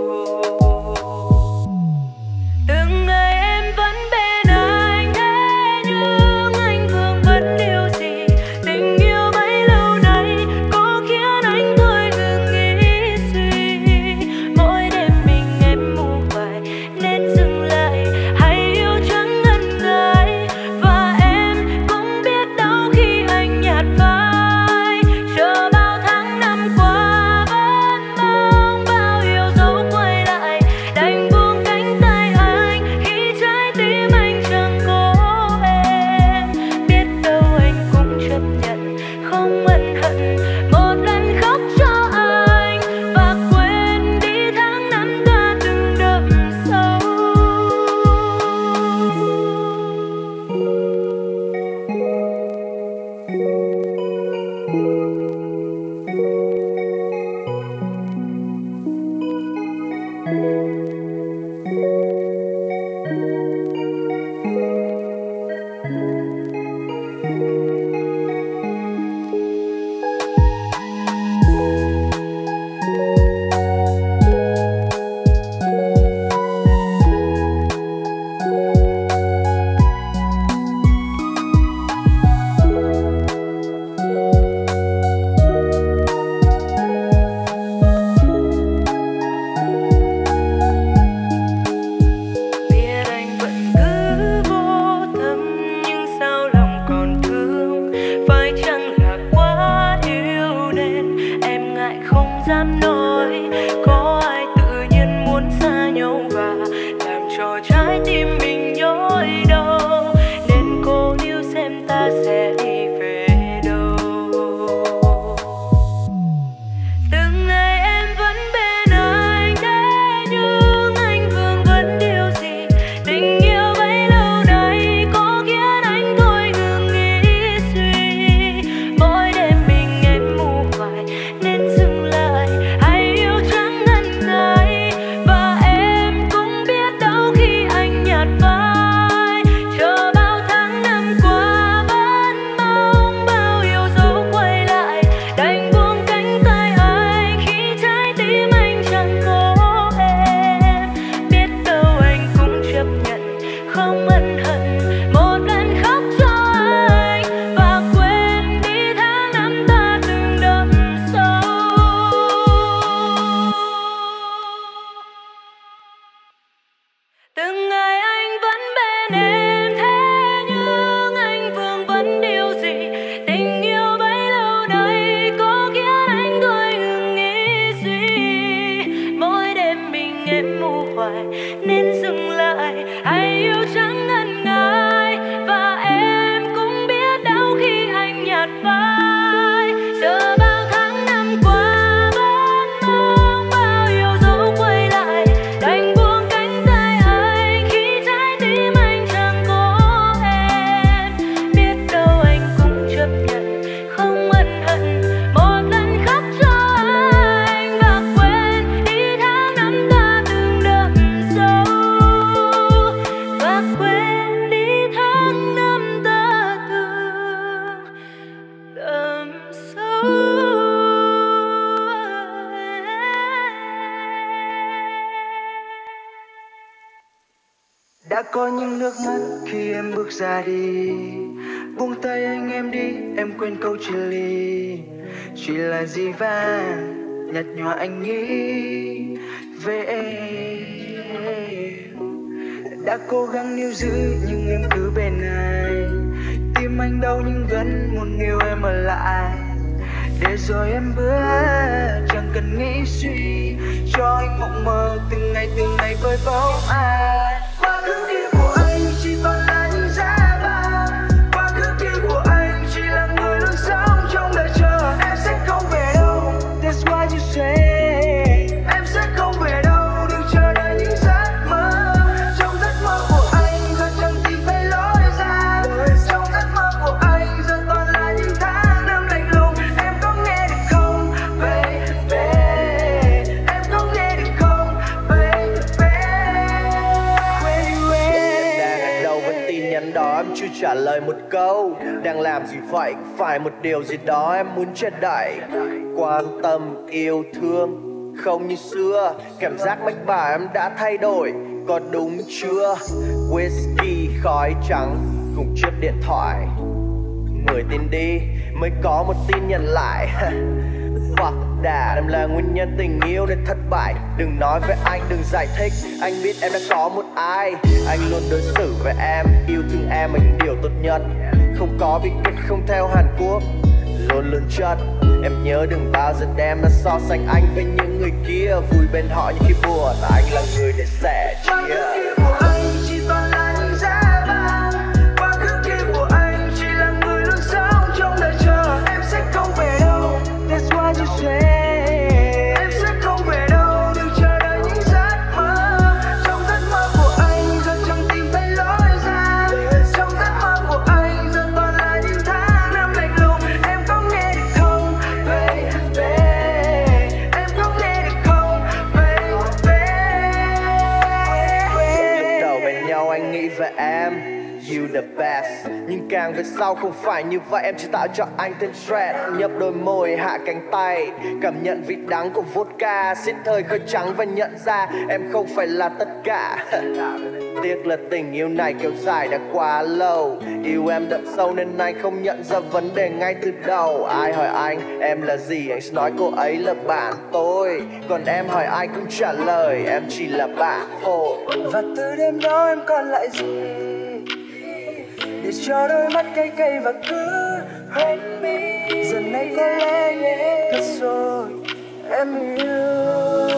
Từng ngày em vẫn bên anh, thế nhưng anh vương vấn điều gì. Tình yêu bấy lâu nay có khiến anh thôi ngừng nghĩ suy. Mỗi đêm mình em mù hoài nên dừng lại, hay yêu chẳng ngần ngại. Và em cũng biết đau khi anh nhạt phai. Chờ bao tháng năm qua vẫn mong bao yêu dấu quay lại. Đành buông cánh tay anh khi trái tim anh chẳng có em. Biết đâu anh cũng chấp nhận không ân hận. Một lần khóc cho anh và quên đi tháng năm ta từng đậm sâu. Biết anh vẫn cứ vô tâm nhưng sao lòng còn thương. Phải chăng là quá yêu nên em ngại không dám nói. Có ai tự nhiên muốn xa nhau và làm cho trái tim mình nhói đau. Nên cố níu xem ta sẽ đi về đâu. Từng ngày em vẫn bên anh, thế nhưng anh vương vấn điều gì. Tình yêu bấy lâu nay có khiến anh thôi ngừng nghĩ suy. Mỗi đêm mình em mù hoài nên dừng lại, hay yêu chẳng ngần ngại. Và em cũng biết đau khi anh nhạt phai. Chờ bao tháng năm qua vẫn mong bao yêu dấu quay lại. Đành buông cánh tay anh khi trái tim anh chẳng có em. Biết đâu anh cũng chấp nhận không ân hận. Một lần khóc cho anh và quên đi tháng năm ta từng đậm sâu. Từng ngày anh vẫn bên em, thế nhưng anh vương vấn điều gì. Tình yêu bấy lâu nay có khiến anh thôi ngừng nghĩ suy. Mỗi đêm mình em mù hoài nên dừng lại, hay yêu chẳng ngần ngại. Và em cũng biết đau khi anh nhạt phai. Chờ bao tháng năm qua vẫn mong bao yêu dấu quay lại. Đành buông cánh tay anh khi trái tim anh chẳng có em. Biết đâu anh cũng chấp nhận không ân hận. Một lần khóc cho anh và quên đi tháng năm ta từng đậm sâu. Và quên đi tháng năm ta từng đậm sâu. Đã có những nước mắt khi em bước ra đi. Buông tay anh em đi, em quên câu chia ly. Chỉ là dĩ vãng nhạt nhòa anh nghĩ về em. Đã cố gắng níu giữ nhưng em cứ bên anh. Tim anh đau nhưng vẫn muốn yêu em ở lại. Để rồi em bước chẳng cần nghĩ suy. Cho anh mộng mơ từng ngày từng ngày với bóng ai. Quá khứ kia của anh chỉ còn là những giá băng. Quá khứ kia của anh chỉ là người luôn sống trong đời chờ. Em sẽ không về đâu, that's why you say. Em sẽ không về đâu, đừng chờ đợi những giấc mơ. Trong giấc mơ của anh vẫn chẳng trả lời một câu. Đang làm gì vậy? Phải một điều gì đó em muốn che đậy. Quan tâm, yêu thương, không như xưa. Cảm giác mách bảo em đã thay đổi, có đúng chưa? Whisky, khói trắng cùng chiếc điện thoại. Mười tin đi mới có một tin nhận lại. Fuck that, em là nguyên nhân tình yêu nên thất bại. Đừng nói với anh, đừng giải thích. Anh biết em đã có một ai. Anh luôn đối xử với em, yêu thương em là những điều tốt nhất. Không có bí quyết, không theo Hàn Quốc, luôn luôn chất. Em nhớ đừng bao giờ đem nó so sánh anh với những người kia. Vui bên họ nhưng khi buồn anh là người để sẻ chia. Em sẽ không về đâu, đừng chờ đợi những giấc mơ. Trong giấc mơ của anh giờ chẳng tìm thấy lối ra. Trong giấc mơ của anh giờ toàn là những tháng năm lạnh lùng. Em có nghe được không, baby? Em có nghe được không, baby? Lúc đầu bên nhau anh nghĩ về em, you the best. Nhưng càng về sau không phải như vậy, em chỉ tạo cho anh thêm stress. Nhấp đôi môi, hạ cánh tay, cảm nhận vị đắng của vodka. Xiết hơi khơi trắng và nhận ra em không phải là tất cả. Tiếc là tình yêu này kéo dài đã quá lâu. Yêu em đậm sâu nên anh không nhận ra vấn đề ngay từ đầu. Ai hỏi anh em là gì, anh sẽ nói cô ấy là bạn tôi. Còn em hỏi ai cũng trả lời em chỉ là bạn thôi. Và từ đêm đó em còn lại gì để cho đôi mắt cay cay và cứ hate me. Giờ này có lẽ nhé thật rồi em yêu.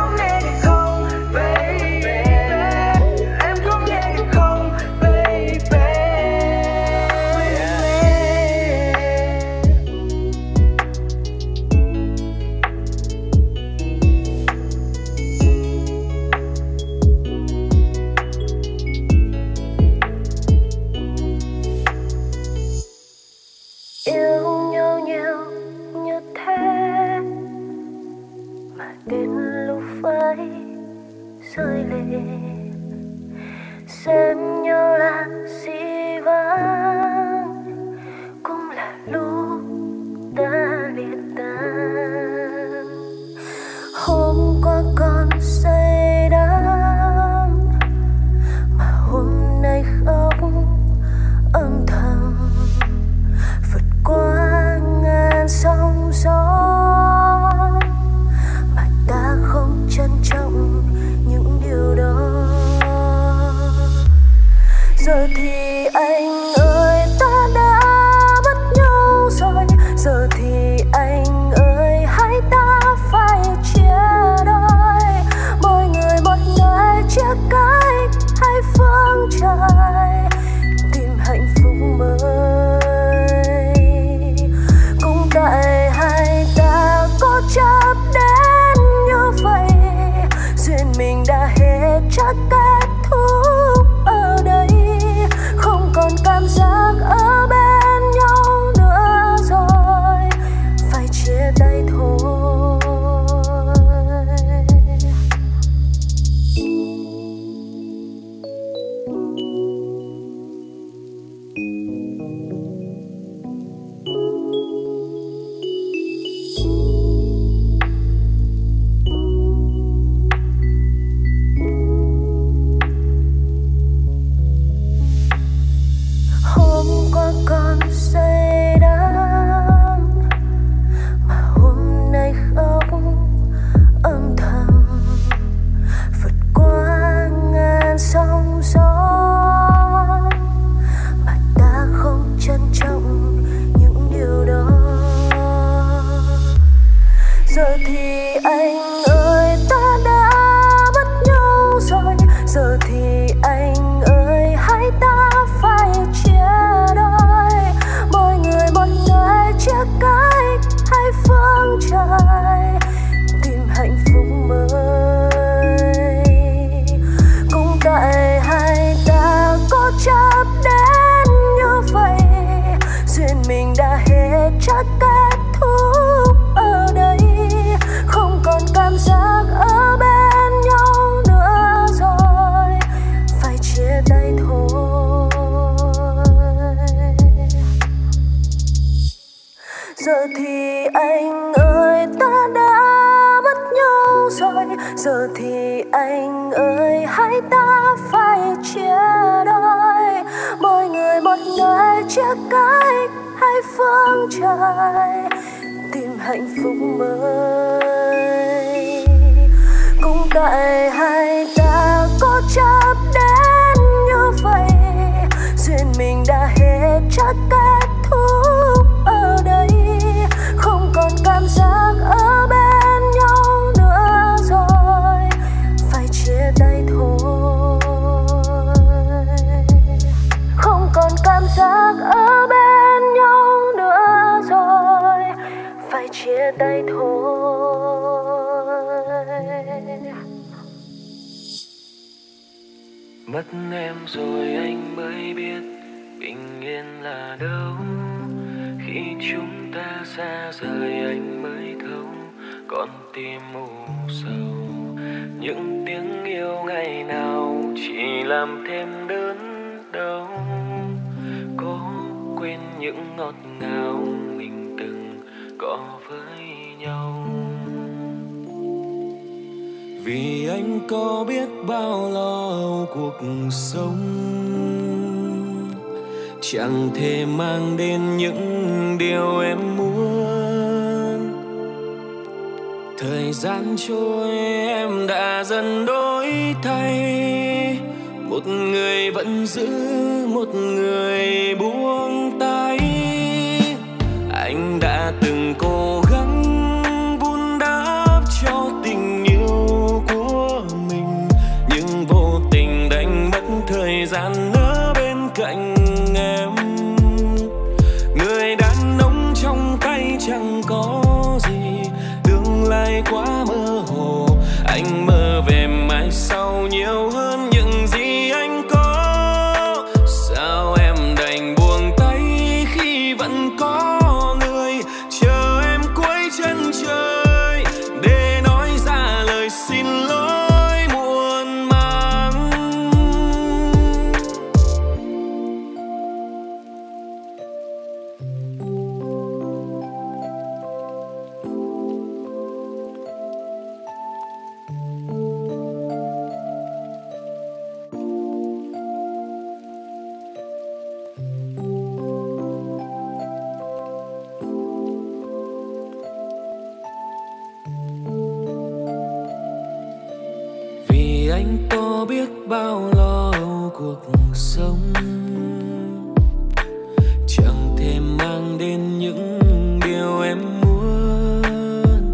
Baby Giờ thì anh ơi ta đã mất nhau rồi, giờ thì anh ơi hai ta phải chia đôi. Mỗi người một nơi chia cách hai phương trời, tìm hạnh phúc mới. Cũng tại hai ta có chấp đến như vậy, duyên mình đã hết chắc kết thúc ở đây. Không còn cảm giác ở bên nhau nữa rồi, phải chia tay thôi. Không còn cảm giác ở bên nhau nữa rồi, phải chia tay thôi. Mất em rồi anh mới biết bình yên là đâu. Khi chúng ta xa rời anh mới thấu con tim u sầu. Những tiếng yêu ngày nào chỉ làm thêm đớn đau. Cố quên những ngọt ngào mình từng có với nhau. Vì anh có biết bao lo cuộc sống, chẳng thể mang đến những điều em muốn. Thời gian trôi em đã dần đổi thay, một người vẫn giữ, một người buông tay. Anh đã từng cố gắng vun đắp cho tình yêu của mình, nhưng vô tình đánh mất thời gian ở bên cạnh em. Người đàn ông trong tay chẳng có gì, tương lai quá mơ hồ. Anh mơ về mai sau nhiều hơn những gì anh có. Sao em đành buông tay khi vẫn có người chờ em cuối chân trời để nói ra lời xin lỗi muộn màng. Vì anh có biết bao lo cuộc sống, chẳng thể mang đến những điều em muốn.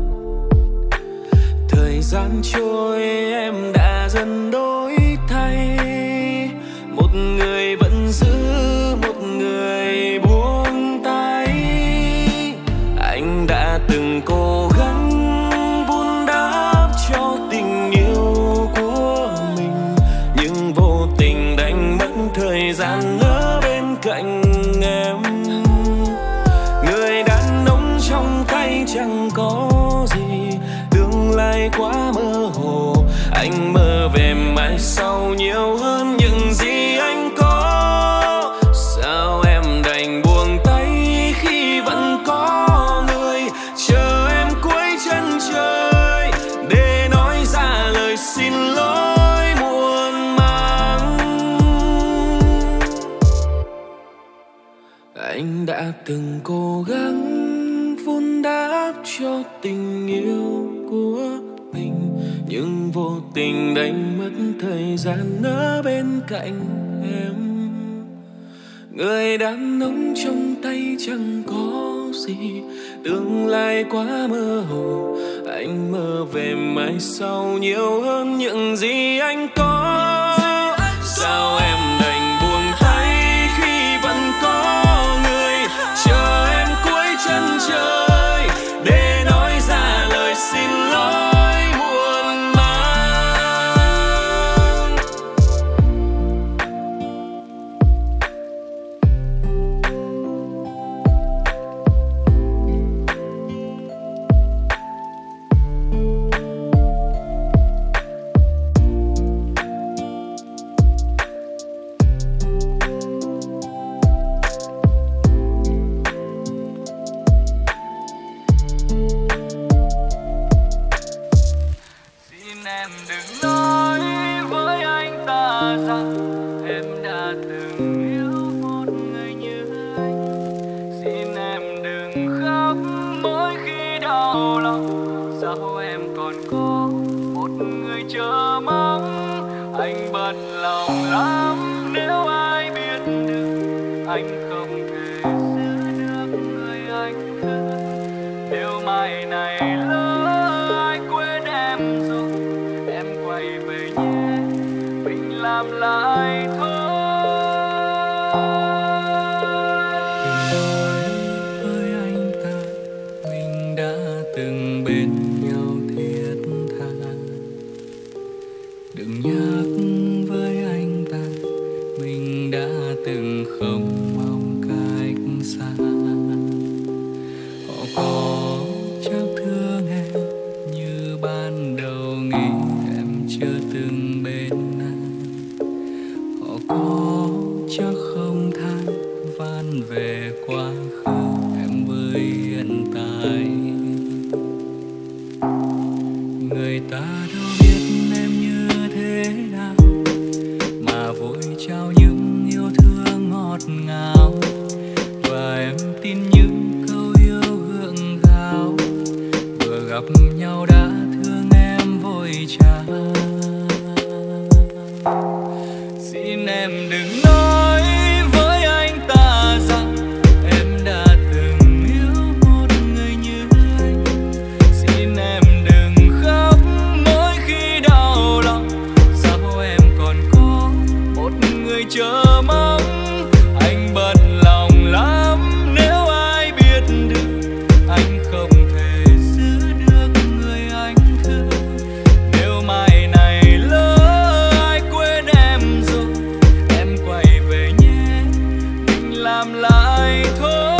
Thời gian trôi em đã dần đổi thay, một người vẫn giữ, một người buông tay. Anh đã từng cố gắng vun đắp cho tình yêu của mình, nhưng vô tình đánh mất thời gian ở bên cạnh em. Người đàn ông trong tay chẳng có gì, tương lai quá mơ hồ. Anh mơ về mai sau nhiều hơn những gì anh có. Sao em đành buông tay khi vẫn có người chờ em cuối chân trời để nói ra lời xin lỗi muộn màng. Anh đã từng cố gắng vun đắp cho tình yêu của mình, nhưng vô tình đánh mất thời gian ở bên cạnh em. Người đàn ông trong tay chẳng có gì, tương lai quá mơ hồ. Anh mơ về mai sau nhiều hơn những gì anh có. Sao em đành buông tay khi vẫn có người chờ em cuối chân trời để nói ra lời xin lỗi muộn màng. anh không thể giữ được người anh thương. Nếu mai này lỡ ai quên em rồi, em quay về nhé, mình làm lại thôi. Từng bên nhau thiết tha, đừng nhắc với anh ta mình đã từng không mong cách xa. Họ có chắc thương em như ban đầu nghĩ em chưa từng bên anh. Họ có chắc không than van về quá khứ em với hiện tại. Người ta đâu biết em như thế nào mà vội trao những yêu thương ngọt ngào, và em tin những câu yêu gượng gạo. Vừa gặp nhau đã thương em vội trao. Xin em đừng nói với anh ta rằng em đã từng yêu một người như anh. Xin em chờ mong. Anh bận lòng lắm nếu ai biết được anh không thể giữ được người anh thương. Nếu mai này lỡ ai quên em rồi, em quay về nhé, mình làm lại thôi.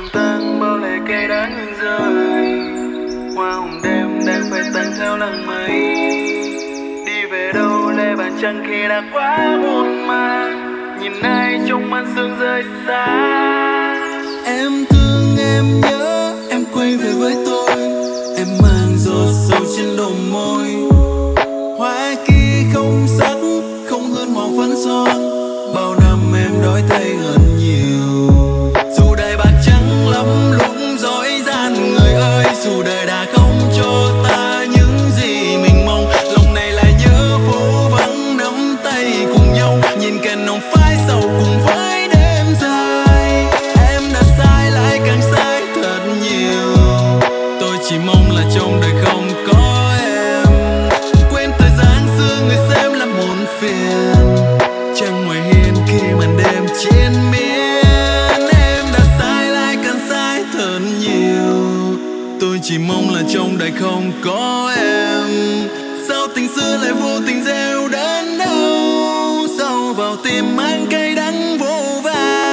ngừng tang, bao lệ cay đã ngừng rơi. Hoa hồng đêm đang phải tàn theo làng mây. Đi về đâu lê bàn chân khi đã quá muộn màng. Nhìn ai trong màn sương rơi xa. Em thương em nhớ, em quay về với tôi. Em mang giọt sầu trên đầu môi. Hoa kia không sắc, không hơn màu phấn son. Bao năm em đổi thay hơn nhiều. Dù đời bạc trắng lắm lúc dối gian người ơi. Dù đời đã không cho ta những gì mình mong. Lòng này lại nhớ phố vắng nắm tay cùng nhau. Nhìn cảnh nồng phai sầu cùng với đêm dài. Em đã sai lại càng sai thật nhiều. Tôi chỉ mong là trong đời không có em. Quên thời gian xưa người xem là muộn phiền. Trăng ngoài hiên khi màn đêm chiến miên. Em đã sai lại càng sai thật nhiều. Tôi chỉ mong là trong đời không có em. Sao tình xưa lại vô tình gieo đến đâu. Sâu vào tim mang cay đắng vô vàn.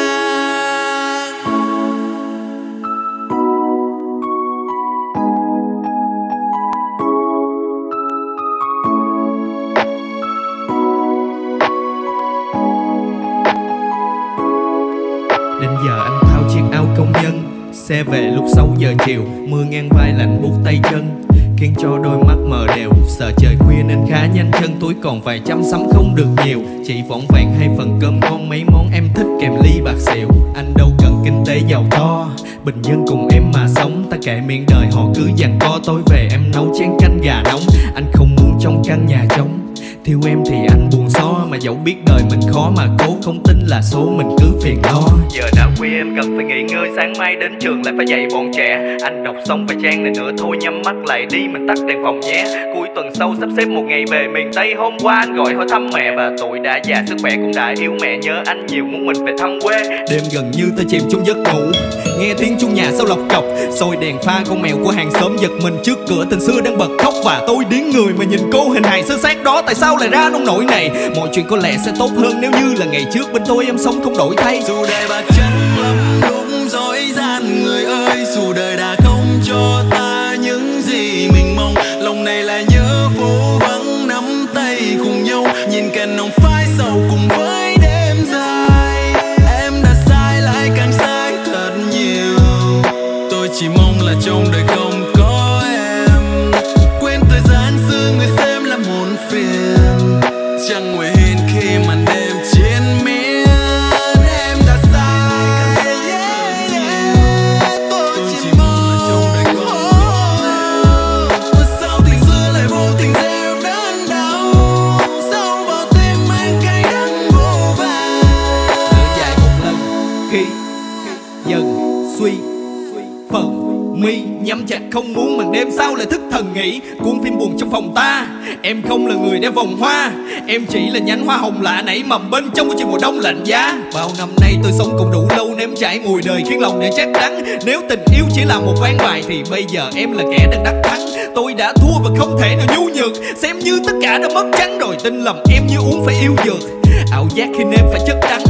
Đến giờ anh tháo chiếc áo công nhân. Xe về lúc sáu giờ chiều. Mưa ngang vai lạnh buốt tay chân, khiến cho đôi mắt mờ đều. Sợ trời khuya nên khá nhanh chân. Túi còn vài trăm sắm không được nhiều. Chỉ võng vàng hay phần cơm ngon. Mấy món em thích kèm ly bạc xỉu. Anh đâu cần kinh tế giàu to, bình dân cùng em mà sống. Ta kệ miệng đời họ cứ giằng co. Tối về em nấu chén canh gà nóng. Anh không muốn trong căn nhà trống. Thiếu em thì anh buồn xó. Mà dẫu biết đời mình khó mà cố. Không tin là số mình cứ phiền lo. Giờ đã khuya em cần phải nghỉ ngơi. Sáng mai đến trường lại phải dạy bọn trẻ. Anh đọc xong vài trang này nữa thôi nhắm mắt lại đi. Mình tắt đèn phòng nhé. Cuối tuần sau sắp xếp một ngày về miền Tây. Hôm qua anh gọi hỏi thăm mẹ. Và tuổi đã già sức khỏe cũng đã yếu. Mẹ nhớ anh nhiều muốn mình về thăm quê. Đêm gần như ta chìm trong giấc ngủ. Nghe tiếng chuông nhà sau lọc cọc. Soi đèn pha con mèo của hàng xóm giật mình trước cửa tình xưa đang bật khóc. Và tôi điếng người mà nhìn cô hình hài sơ sát đó. Tại sao lại ra nông nỗi này. Mọi chuyện có lẽ sẽ tốt hơn nếu như là ngày trước bên tôi em sống không đổi thay. Dù đời bạc trắng lắm lúc dối gian người ơi. Dù đời đã không cho ta những gì mình mong. Lòng này lại nhớ phố vắng nắm tay cùng nhau. Nhìn cảnh nồng phai sầu cùng với đêm dài. Em đã sai lại càng sai thật nhiều. Tôi chỉ mong là trong đời không có em. Quên thời gian xưa người xem là muộn phiền. Trăng ngoài hiên khi màn đêm chiến miên. Em đã sai yeah, yeah. Tôi chỉ mong là trong đời không có. Sao tình xưa lại vô tình gieo đến đâu. Sâu vào tim mang cay đắng vô vàn. Thở dài một lần khi dần suy phần mi nhắm chặt không muốn màn đêm sao lại thức thần nghỉ. Cuốn phim buồn trong phòng ta. Em không là người đeo vòng hoa. Em chỉ là nhánh hoa hồng lạ nảy mầm bên trong của chiều mùa đông lạnh giá. Bao năm nay tôi sống cũng đủ lâu nếm trải mùi đời khiến lòng để chắc đắng. Nếu tình yêu chỉ là một ván bài thì bây giờ em là kẻ đang đắc thắng. Tôi đã thua và không thể nào nhu nhược. Xem như tất cả đã mất trắng rồi. Tin lầm em như uống phải yêu dược. Ảo giác khi nếm phải chất đắng.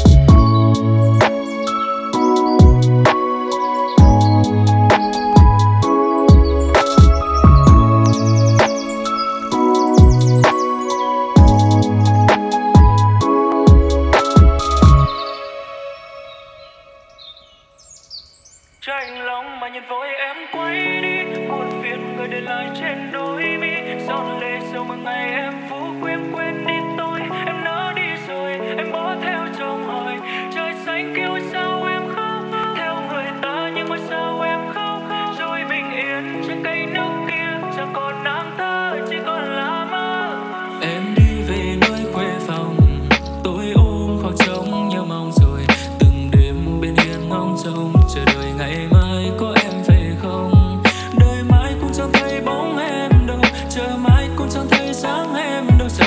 Chạnh lòng mà nhìn vội em quay đi. Buồn phiền người để lại trên đôi mi. Giọt lệ sâu mà ngày em phú quên quên đi tôi. Em nỡ đi rồi em bỏ theo chồng hỏi. Trời xanh kêu sao em khóc. Theo người ta nhưng mà sao em khóc. Rồi bình yên trên cây nước kia. Chẳng còn nàng thơ chỉ còn là mơ. Em đi về nơi khuê phòng. Tôi ôm khoảng trống nhớ mong rồi. Từng đêm bên yên ngóng trông chờ đợi ngày mai có em về không. Đời mãi cũng chẳng thấy bóng em đâu. Chờ mãi cũng chẳng thấy dáng em đâu.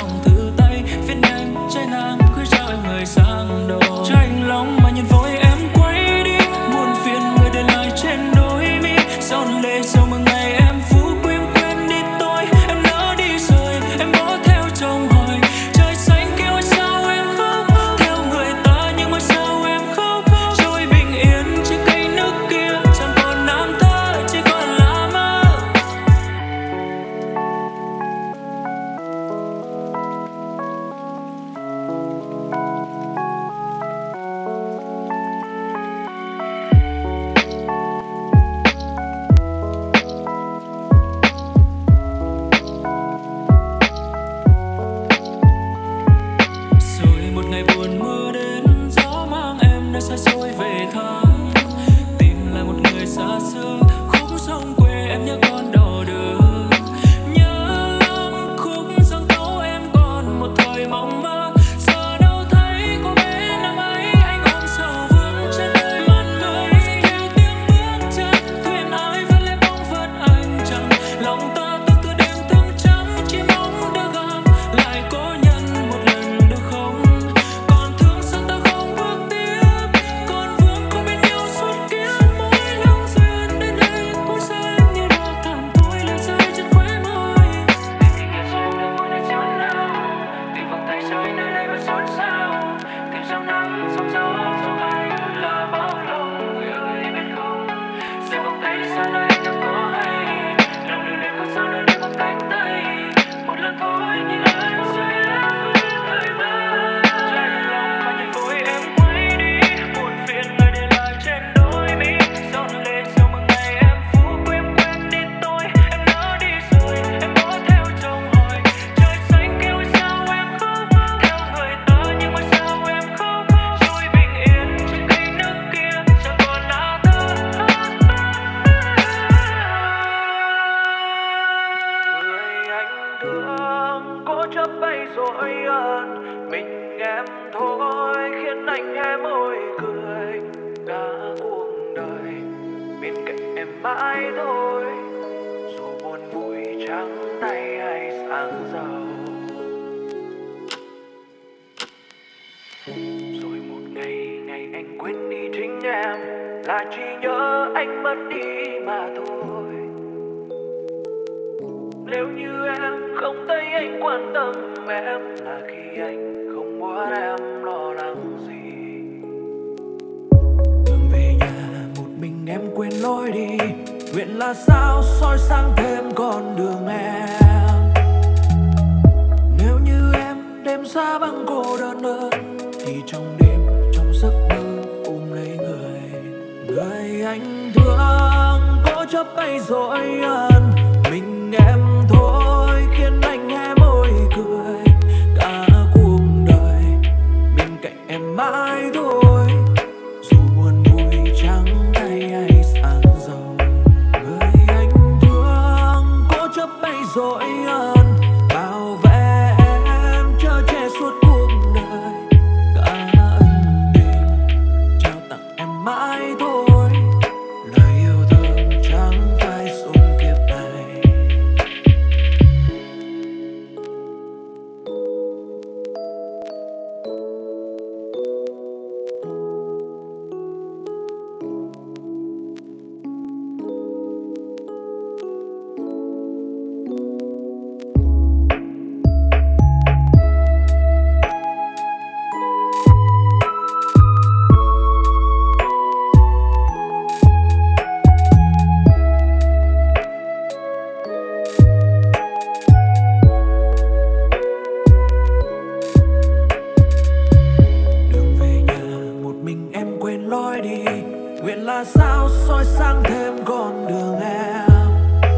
em mãi thôi, dù buồn vui trắng tay hay sáng giàu. Rồi một ngày ngày anh quên đi chính em, là chỉ nhớ anh mất đi mà thôi. Nếu như em không thấy anh quan tâm em, là khi anh không muốn em lo lắng gì. Đường về nhà một mình em quên lối đi, nguyện là sao soi sáng thêm con đường em. Nếu như em đêm xa vắng cô đơn hơn, thì trong đêm trong giấc mơ ôm lấy người người anh thương. Cố chấp hay dối ân mình em thôi, khiến anh hé môi cười cả cuộc đời bên cạnh em mãi thôi, dù buồn vui trắng tay hay sáng giàu. Người anh thương cố chấp hay dối ân bảo vệ em chở che suốt cuộc đời, cả ân tình trao tặng em mãi thôi, lời yêu thương chẳng phải suốt kiếp này. Đường về nhà một mình em quên lối đi, nguyện là sao soi sáng thêm con đường em.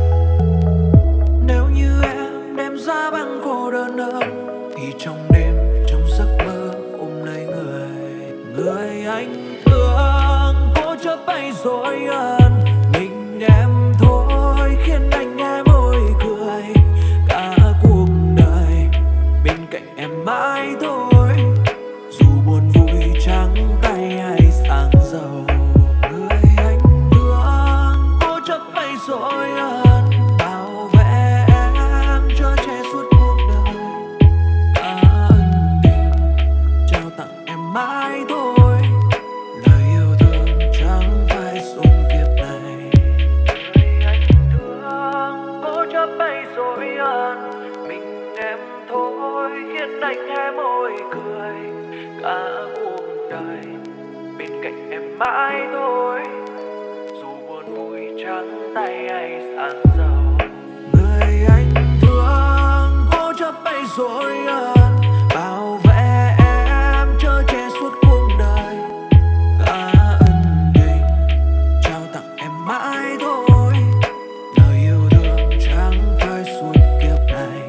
Nếu như em đêm ra băng cô đơn hơn, thì trong đêm trong giấc mơ ôm lấy người người anh thương. Cố chấp hay dối ân mình em thôi, khiến anh hé môi cười cả cuộc đời bên cạnh em mãi thôi, dù buồn vui trắng tay hay sáng giàu. Người anh thương cố chấp hay dối ân bảo vệ em chở che suốt cuộc đời, cả ân tình trao tặng em mãi thôi, lời yêu thương chẳng phải suốt kiếp này. Người anh thương cố chấp hay dối ân mình em thôi, khiến anh hé môi cười cả cuộc đời bên cạnh em mãi thôi, dù buồn vui trắng tay hay sáng giàu. Người anh thương cố chấp hay dối ân bảo vệ em chở che suốt cuộc đời, cả ân tình trao tặng em mãi thôi, lời yêu thương chẳng phải suốt kiếp này.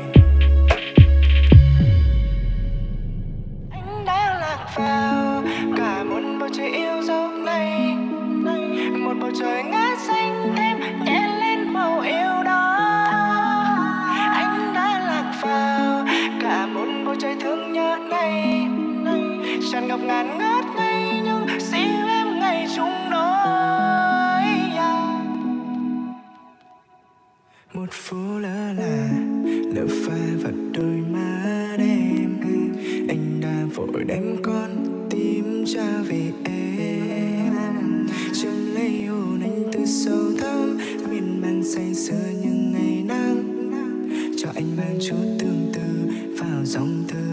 Anh đã lạc vào cả một bầu trời yêu dấu này, một bầu trời ngát xanh thêm nhẹ lên màu yêu đó. Anh đã lạc vào cả một bầu trời thương nhớ này, tràn ngập ngàn ngát ngây nhưng xin em ngày chung đôi. Một phố lỡ là lỡ pha vào đôi má đêm, anh đã vội đem con tim trả về em, châm lấy hồn anh từ sâu thẳm miên man say sưa những ngày nắng, cho anh mang chút tương tư vào dòng thơ.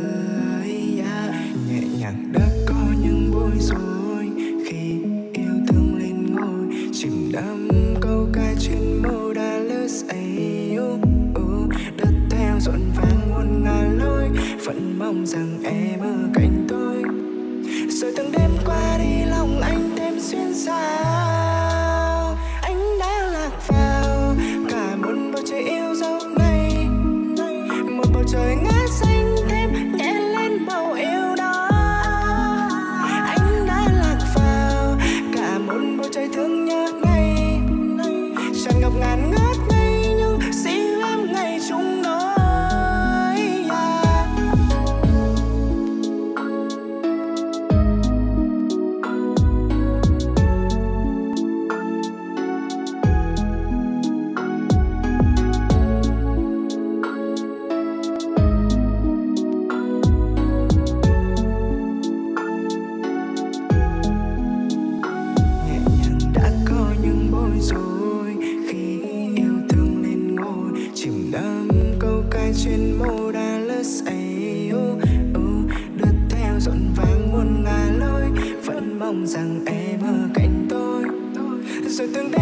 Nhẹ nhàng đã có những bối rối khi yêu thương lên ngôi, chìm đắm câu ca trên môi đã lỡ say. Đất theo rộn vang muôn ngàn lối, vẫn mong rằng em ở cạnh tôi. Rồi từng đêm qua đi lòng anh thêm xuyên sao, anh đã lạc vào cả một bầu trời yêu dấu này, một bầu trời ngát xanh thêm nhẹ lên màu yêu đó. Anh đã lạc vào cả một bầu trời thương nhớ này, tràn ngập ngàn ngát ngây nhưng xin em ngày chung đôi.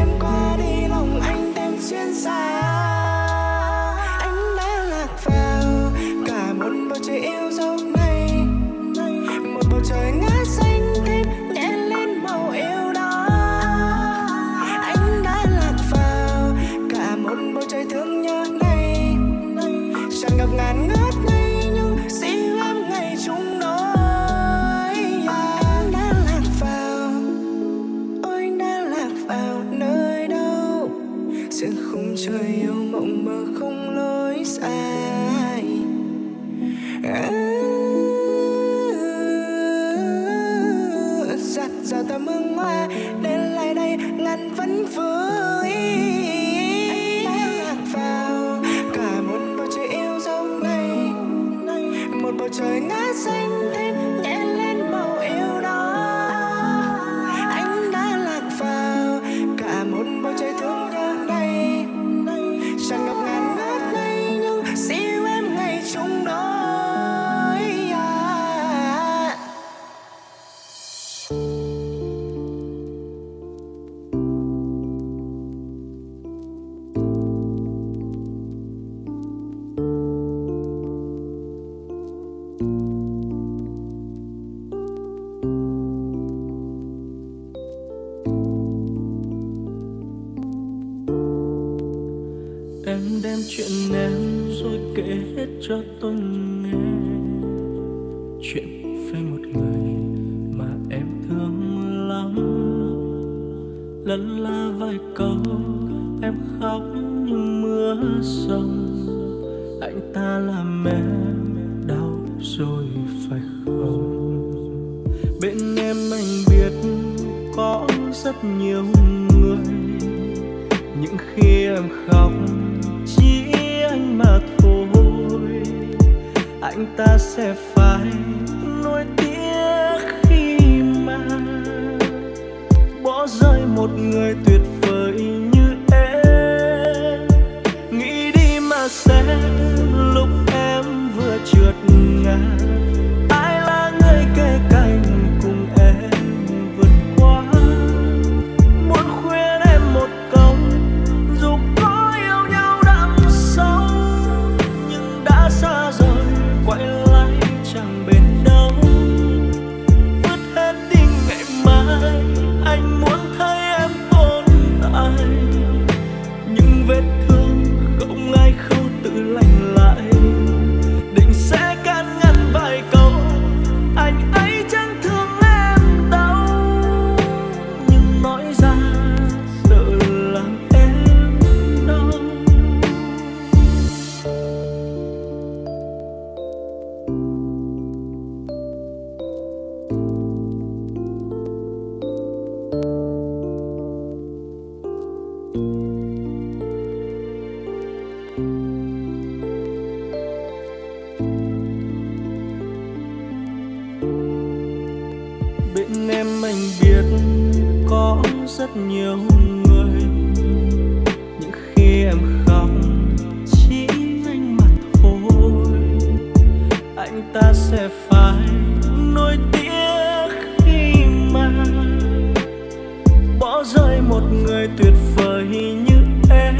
đêm qua đi lòng anh thêm xuyên xa. Anh đã lạc vào cả một bầu trời yêu dấu này, một bầu trời ngã xanh thêm nhẹ lên màu yêu đó. Anh đã lạc vào cả một bầu trời thương nhớ này, tràn ngập ngàn ngát ngây nhưng siêu em ngày chung đôi. Anh đã lạc vào, ôi anh đã lạc vào nơi đâu, giữa khung trời yêu mộng mơ không lối dài. À, giặt rào tầm hương hoa đến lại đây ngàn vẫn vui. Anh đã lạc vào cả một bầu trời yêu dấu này, một bầu trời ngã xanh thêm nhẹ lên màu yêu đó. Anh đã lạc vào cả một bầu trời thương nhớ này, tràn ngập ngàn ngát ngây nhưng siêu em ngày chung đôi. Em đem chuyện em rồi kể hết cho tôi nghe, chuyện về một người mà em thương lắm. Lân la vài câu em khóc như mưa sông, anh ta làm em đau rồi phải không? Bên em anh biết có rất nhiều người, những khi em khóc chỉ anh mà thôi. Anh ta sẽ phải nuối tiếc khi mà bỏ rơi một người tuyệt vời như em. Nghĩ đi mà xem lúc em vừa trượt ngã, ai là người kề cạnh cùng em vượt qua. Muốn khuyên em một câu, dù có yêu nhau đậm sâu nhưng đã xa rồi quay lại chẳng bên đâu. Vứt hết đi ngày mai, anh muốn thấy em tồn tại. Những vết thương không ai khâu tự lành lại, định sẽ can ngăn vài câu anh ấy chẳng thương em đâu, nhưng nói ra sợ làm em đau. Bên em anh biết có rất nhiều người, những khi em khóc chỉ anh mà thôi. Anh ta sẽ phải nuối tiếc khi mà bỏ rơi một người tuyệt vời như em.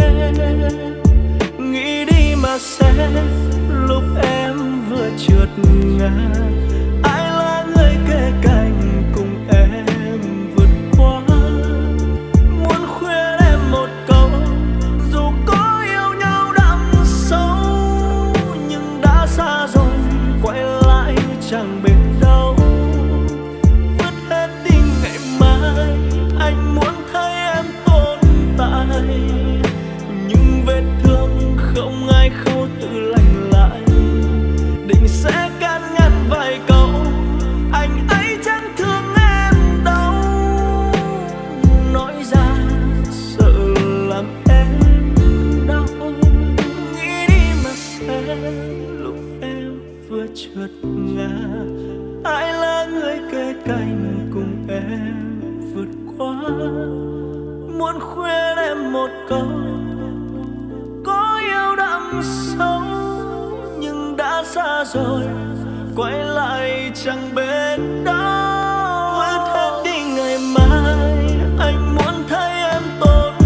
Nghĩ đi mà xem lúc em vừa trượt ngã, ai là người kề cạnh cùng em vượt qua. Muốn khuyên em một câu, dù có yêu nhau đậm sâu nhưng đã xa rồi quay lại chẳng bên đâu. Vứt hết đi ngày mai, anh muốn thấy em tồn tại. Những vết thương không ai khâu tự lành lại, định sẽ can ngăn vài câu anh ấy chẳng thương em đâu, nhưng nói ra sợ làm em đau. Nghĩ đi mà xem lúc em vừa trượt ngã, ai là người kề cạnh cùng em vượt qua. Muốn khuyên em một câu, có yêu đậm sâu nhưng đã xa rồi quay lại chẳng bên đâu. Vứt hết đi ngày mai, anh muốn thấy em tồn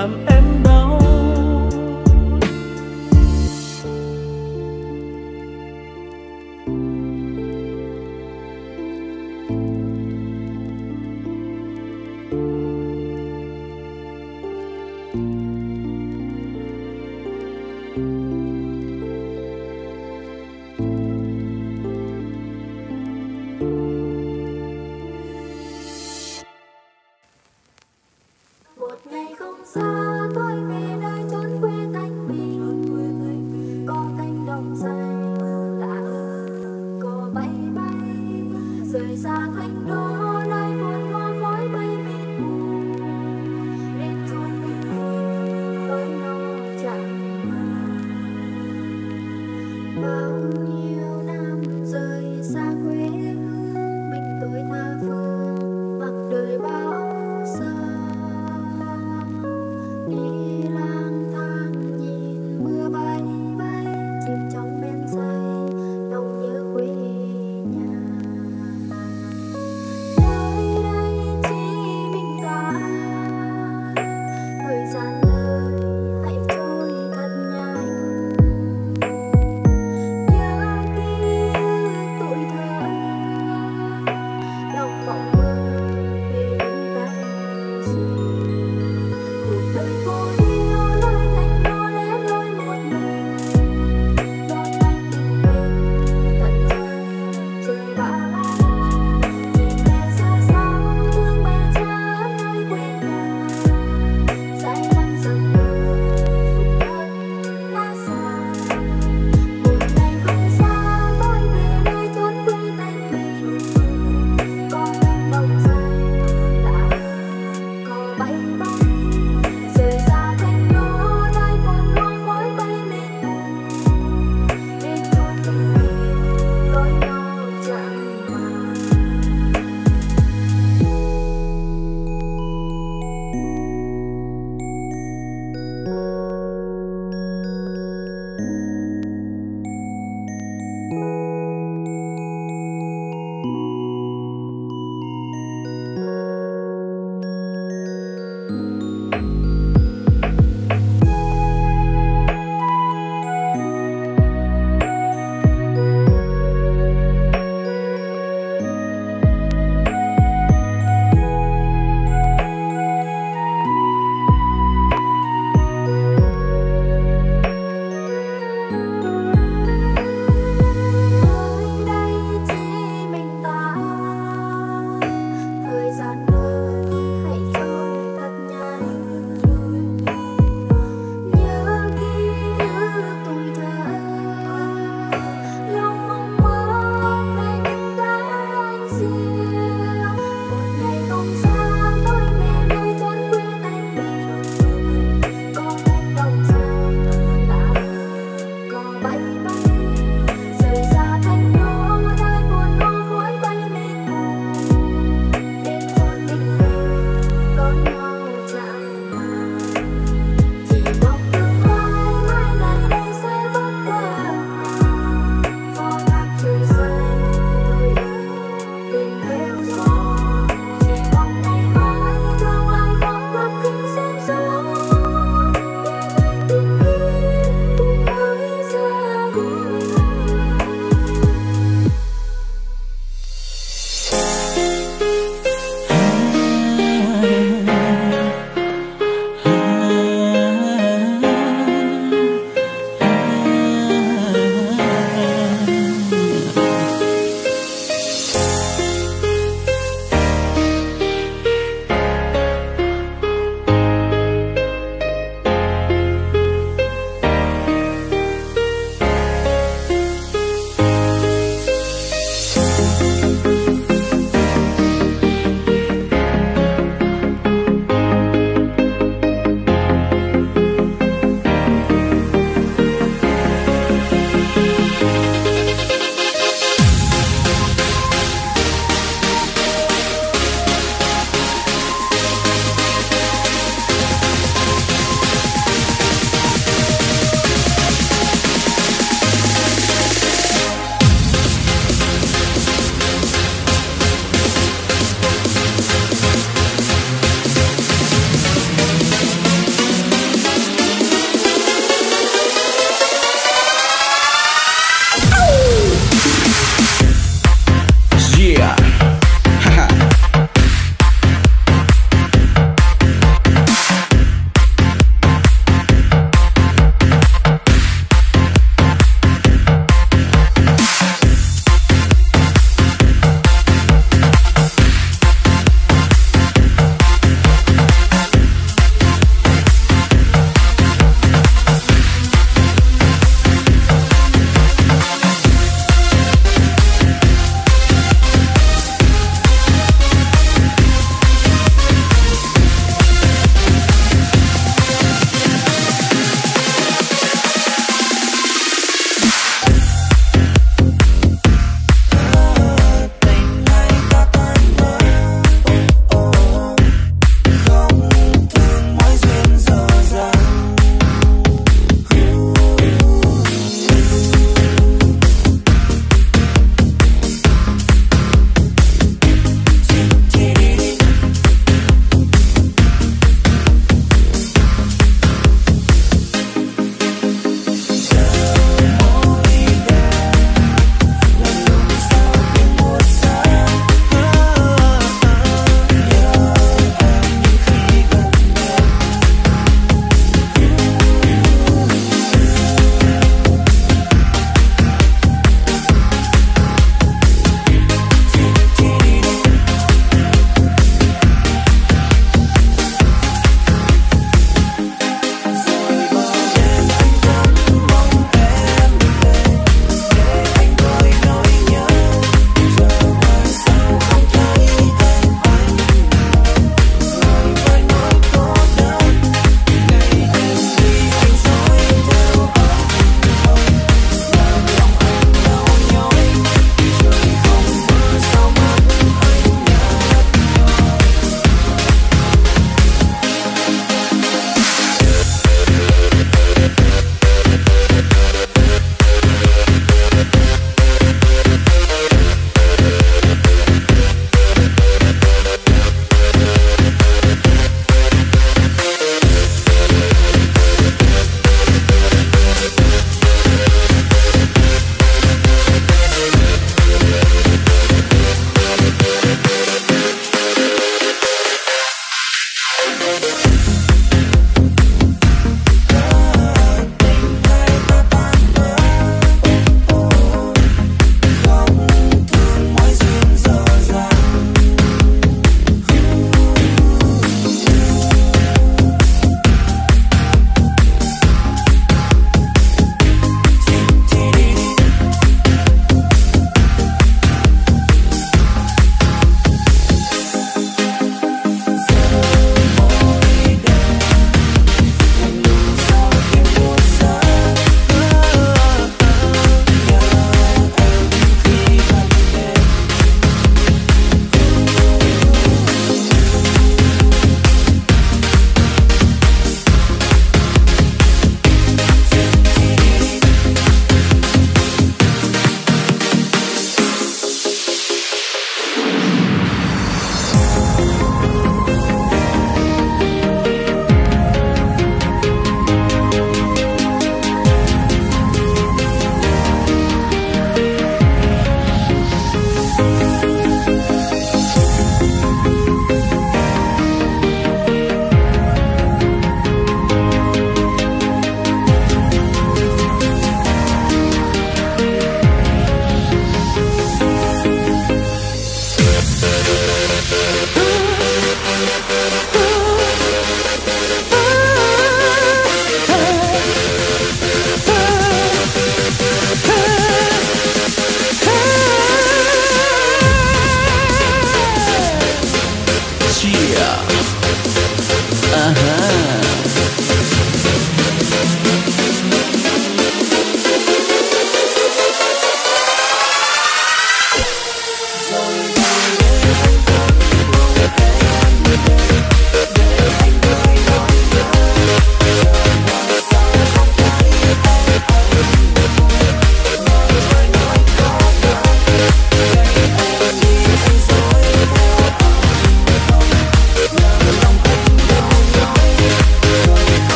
làm em đau. Một ngày không xa tôi về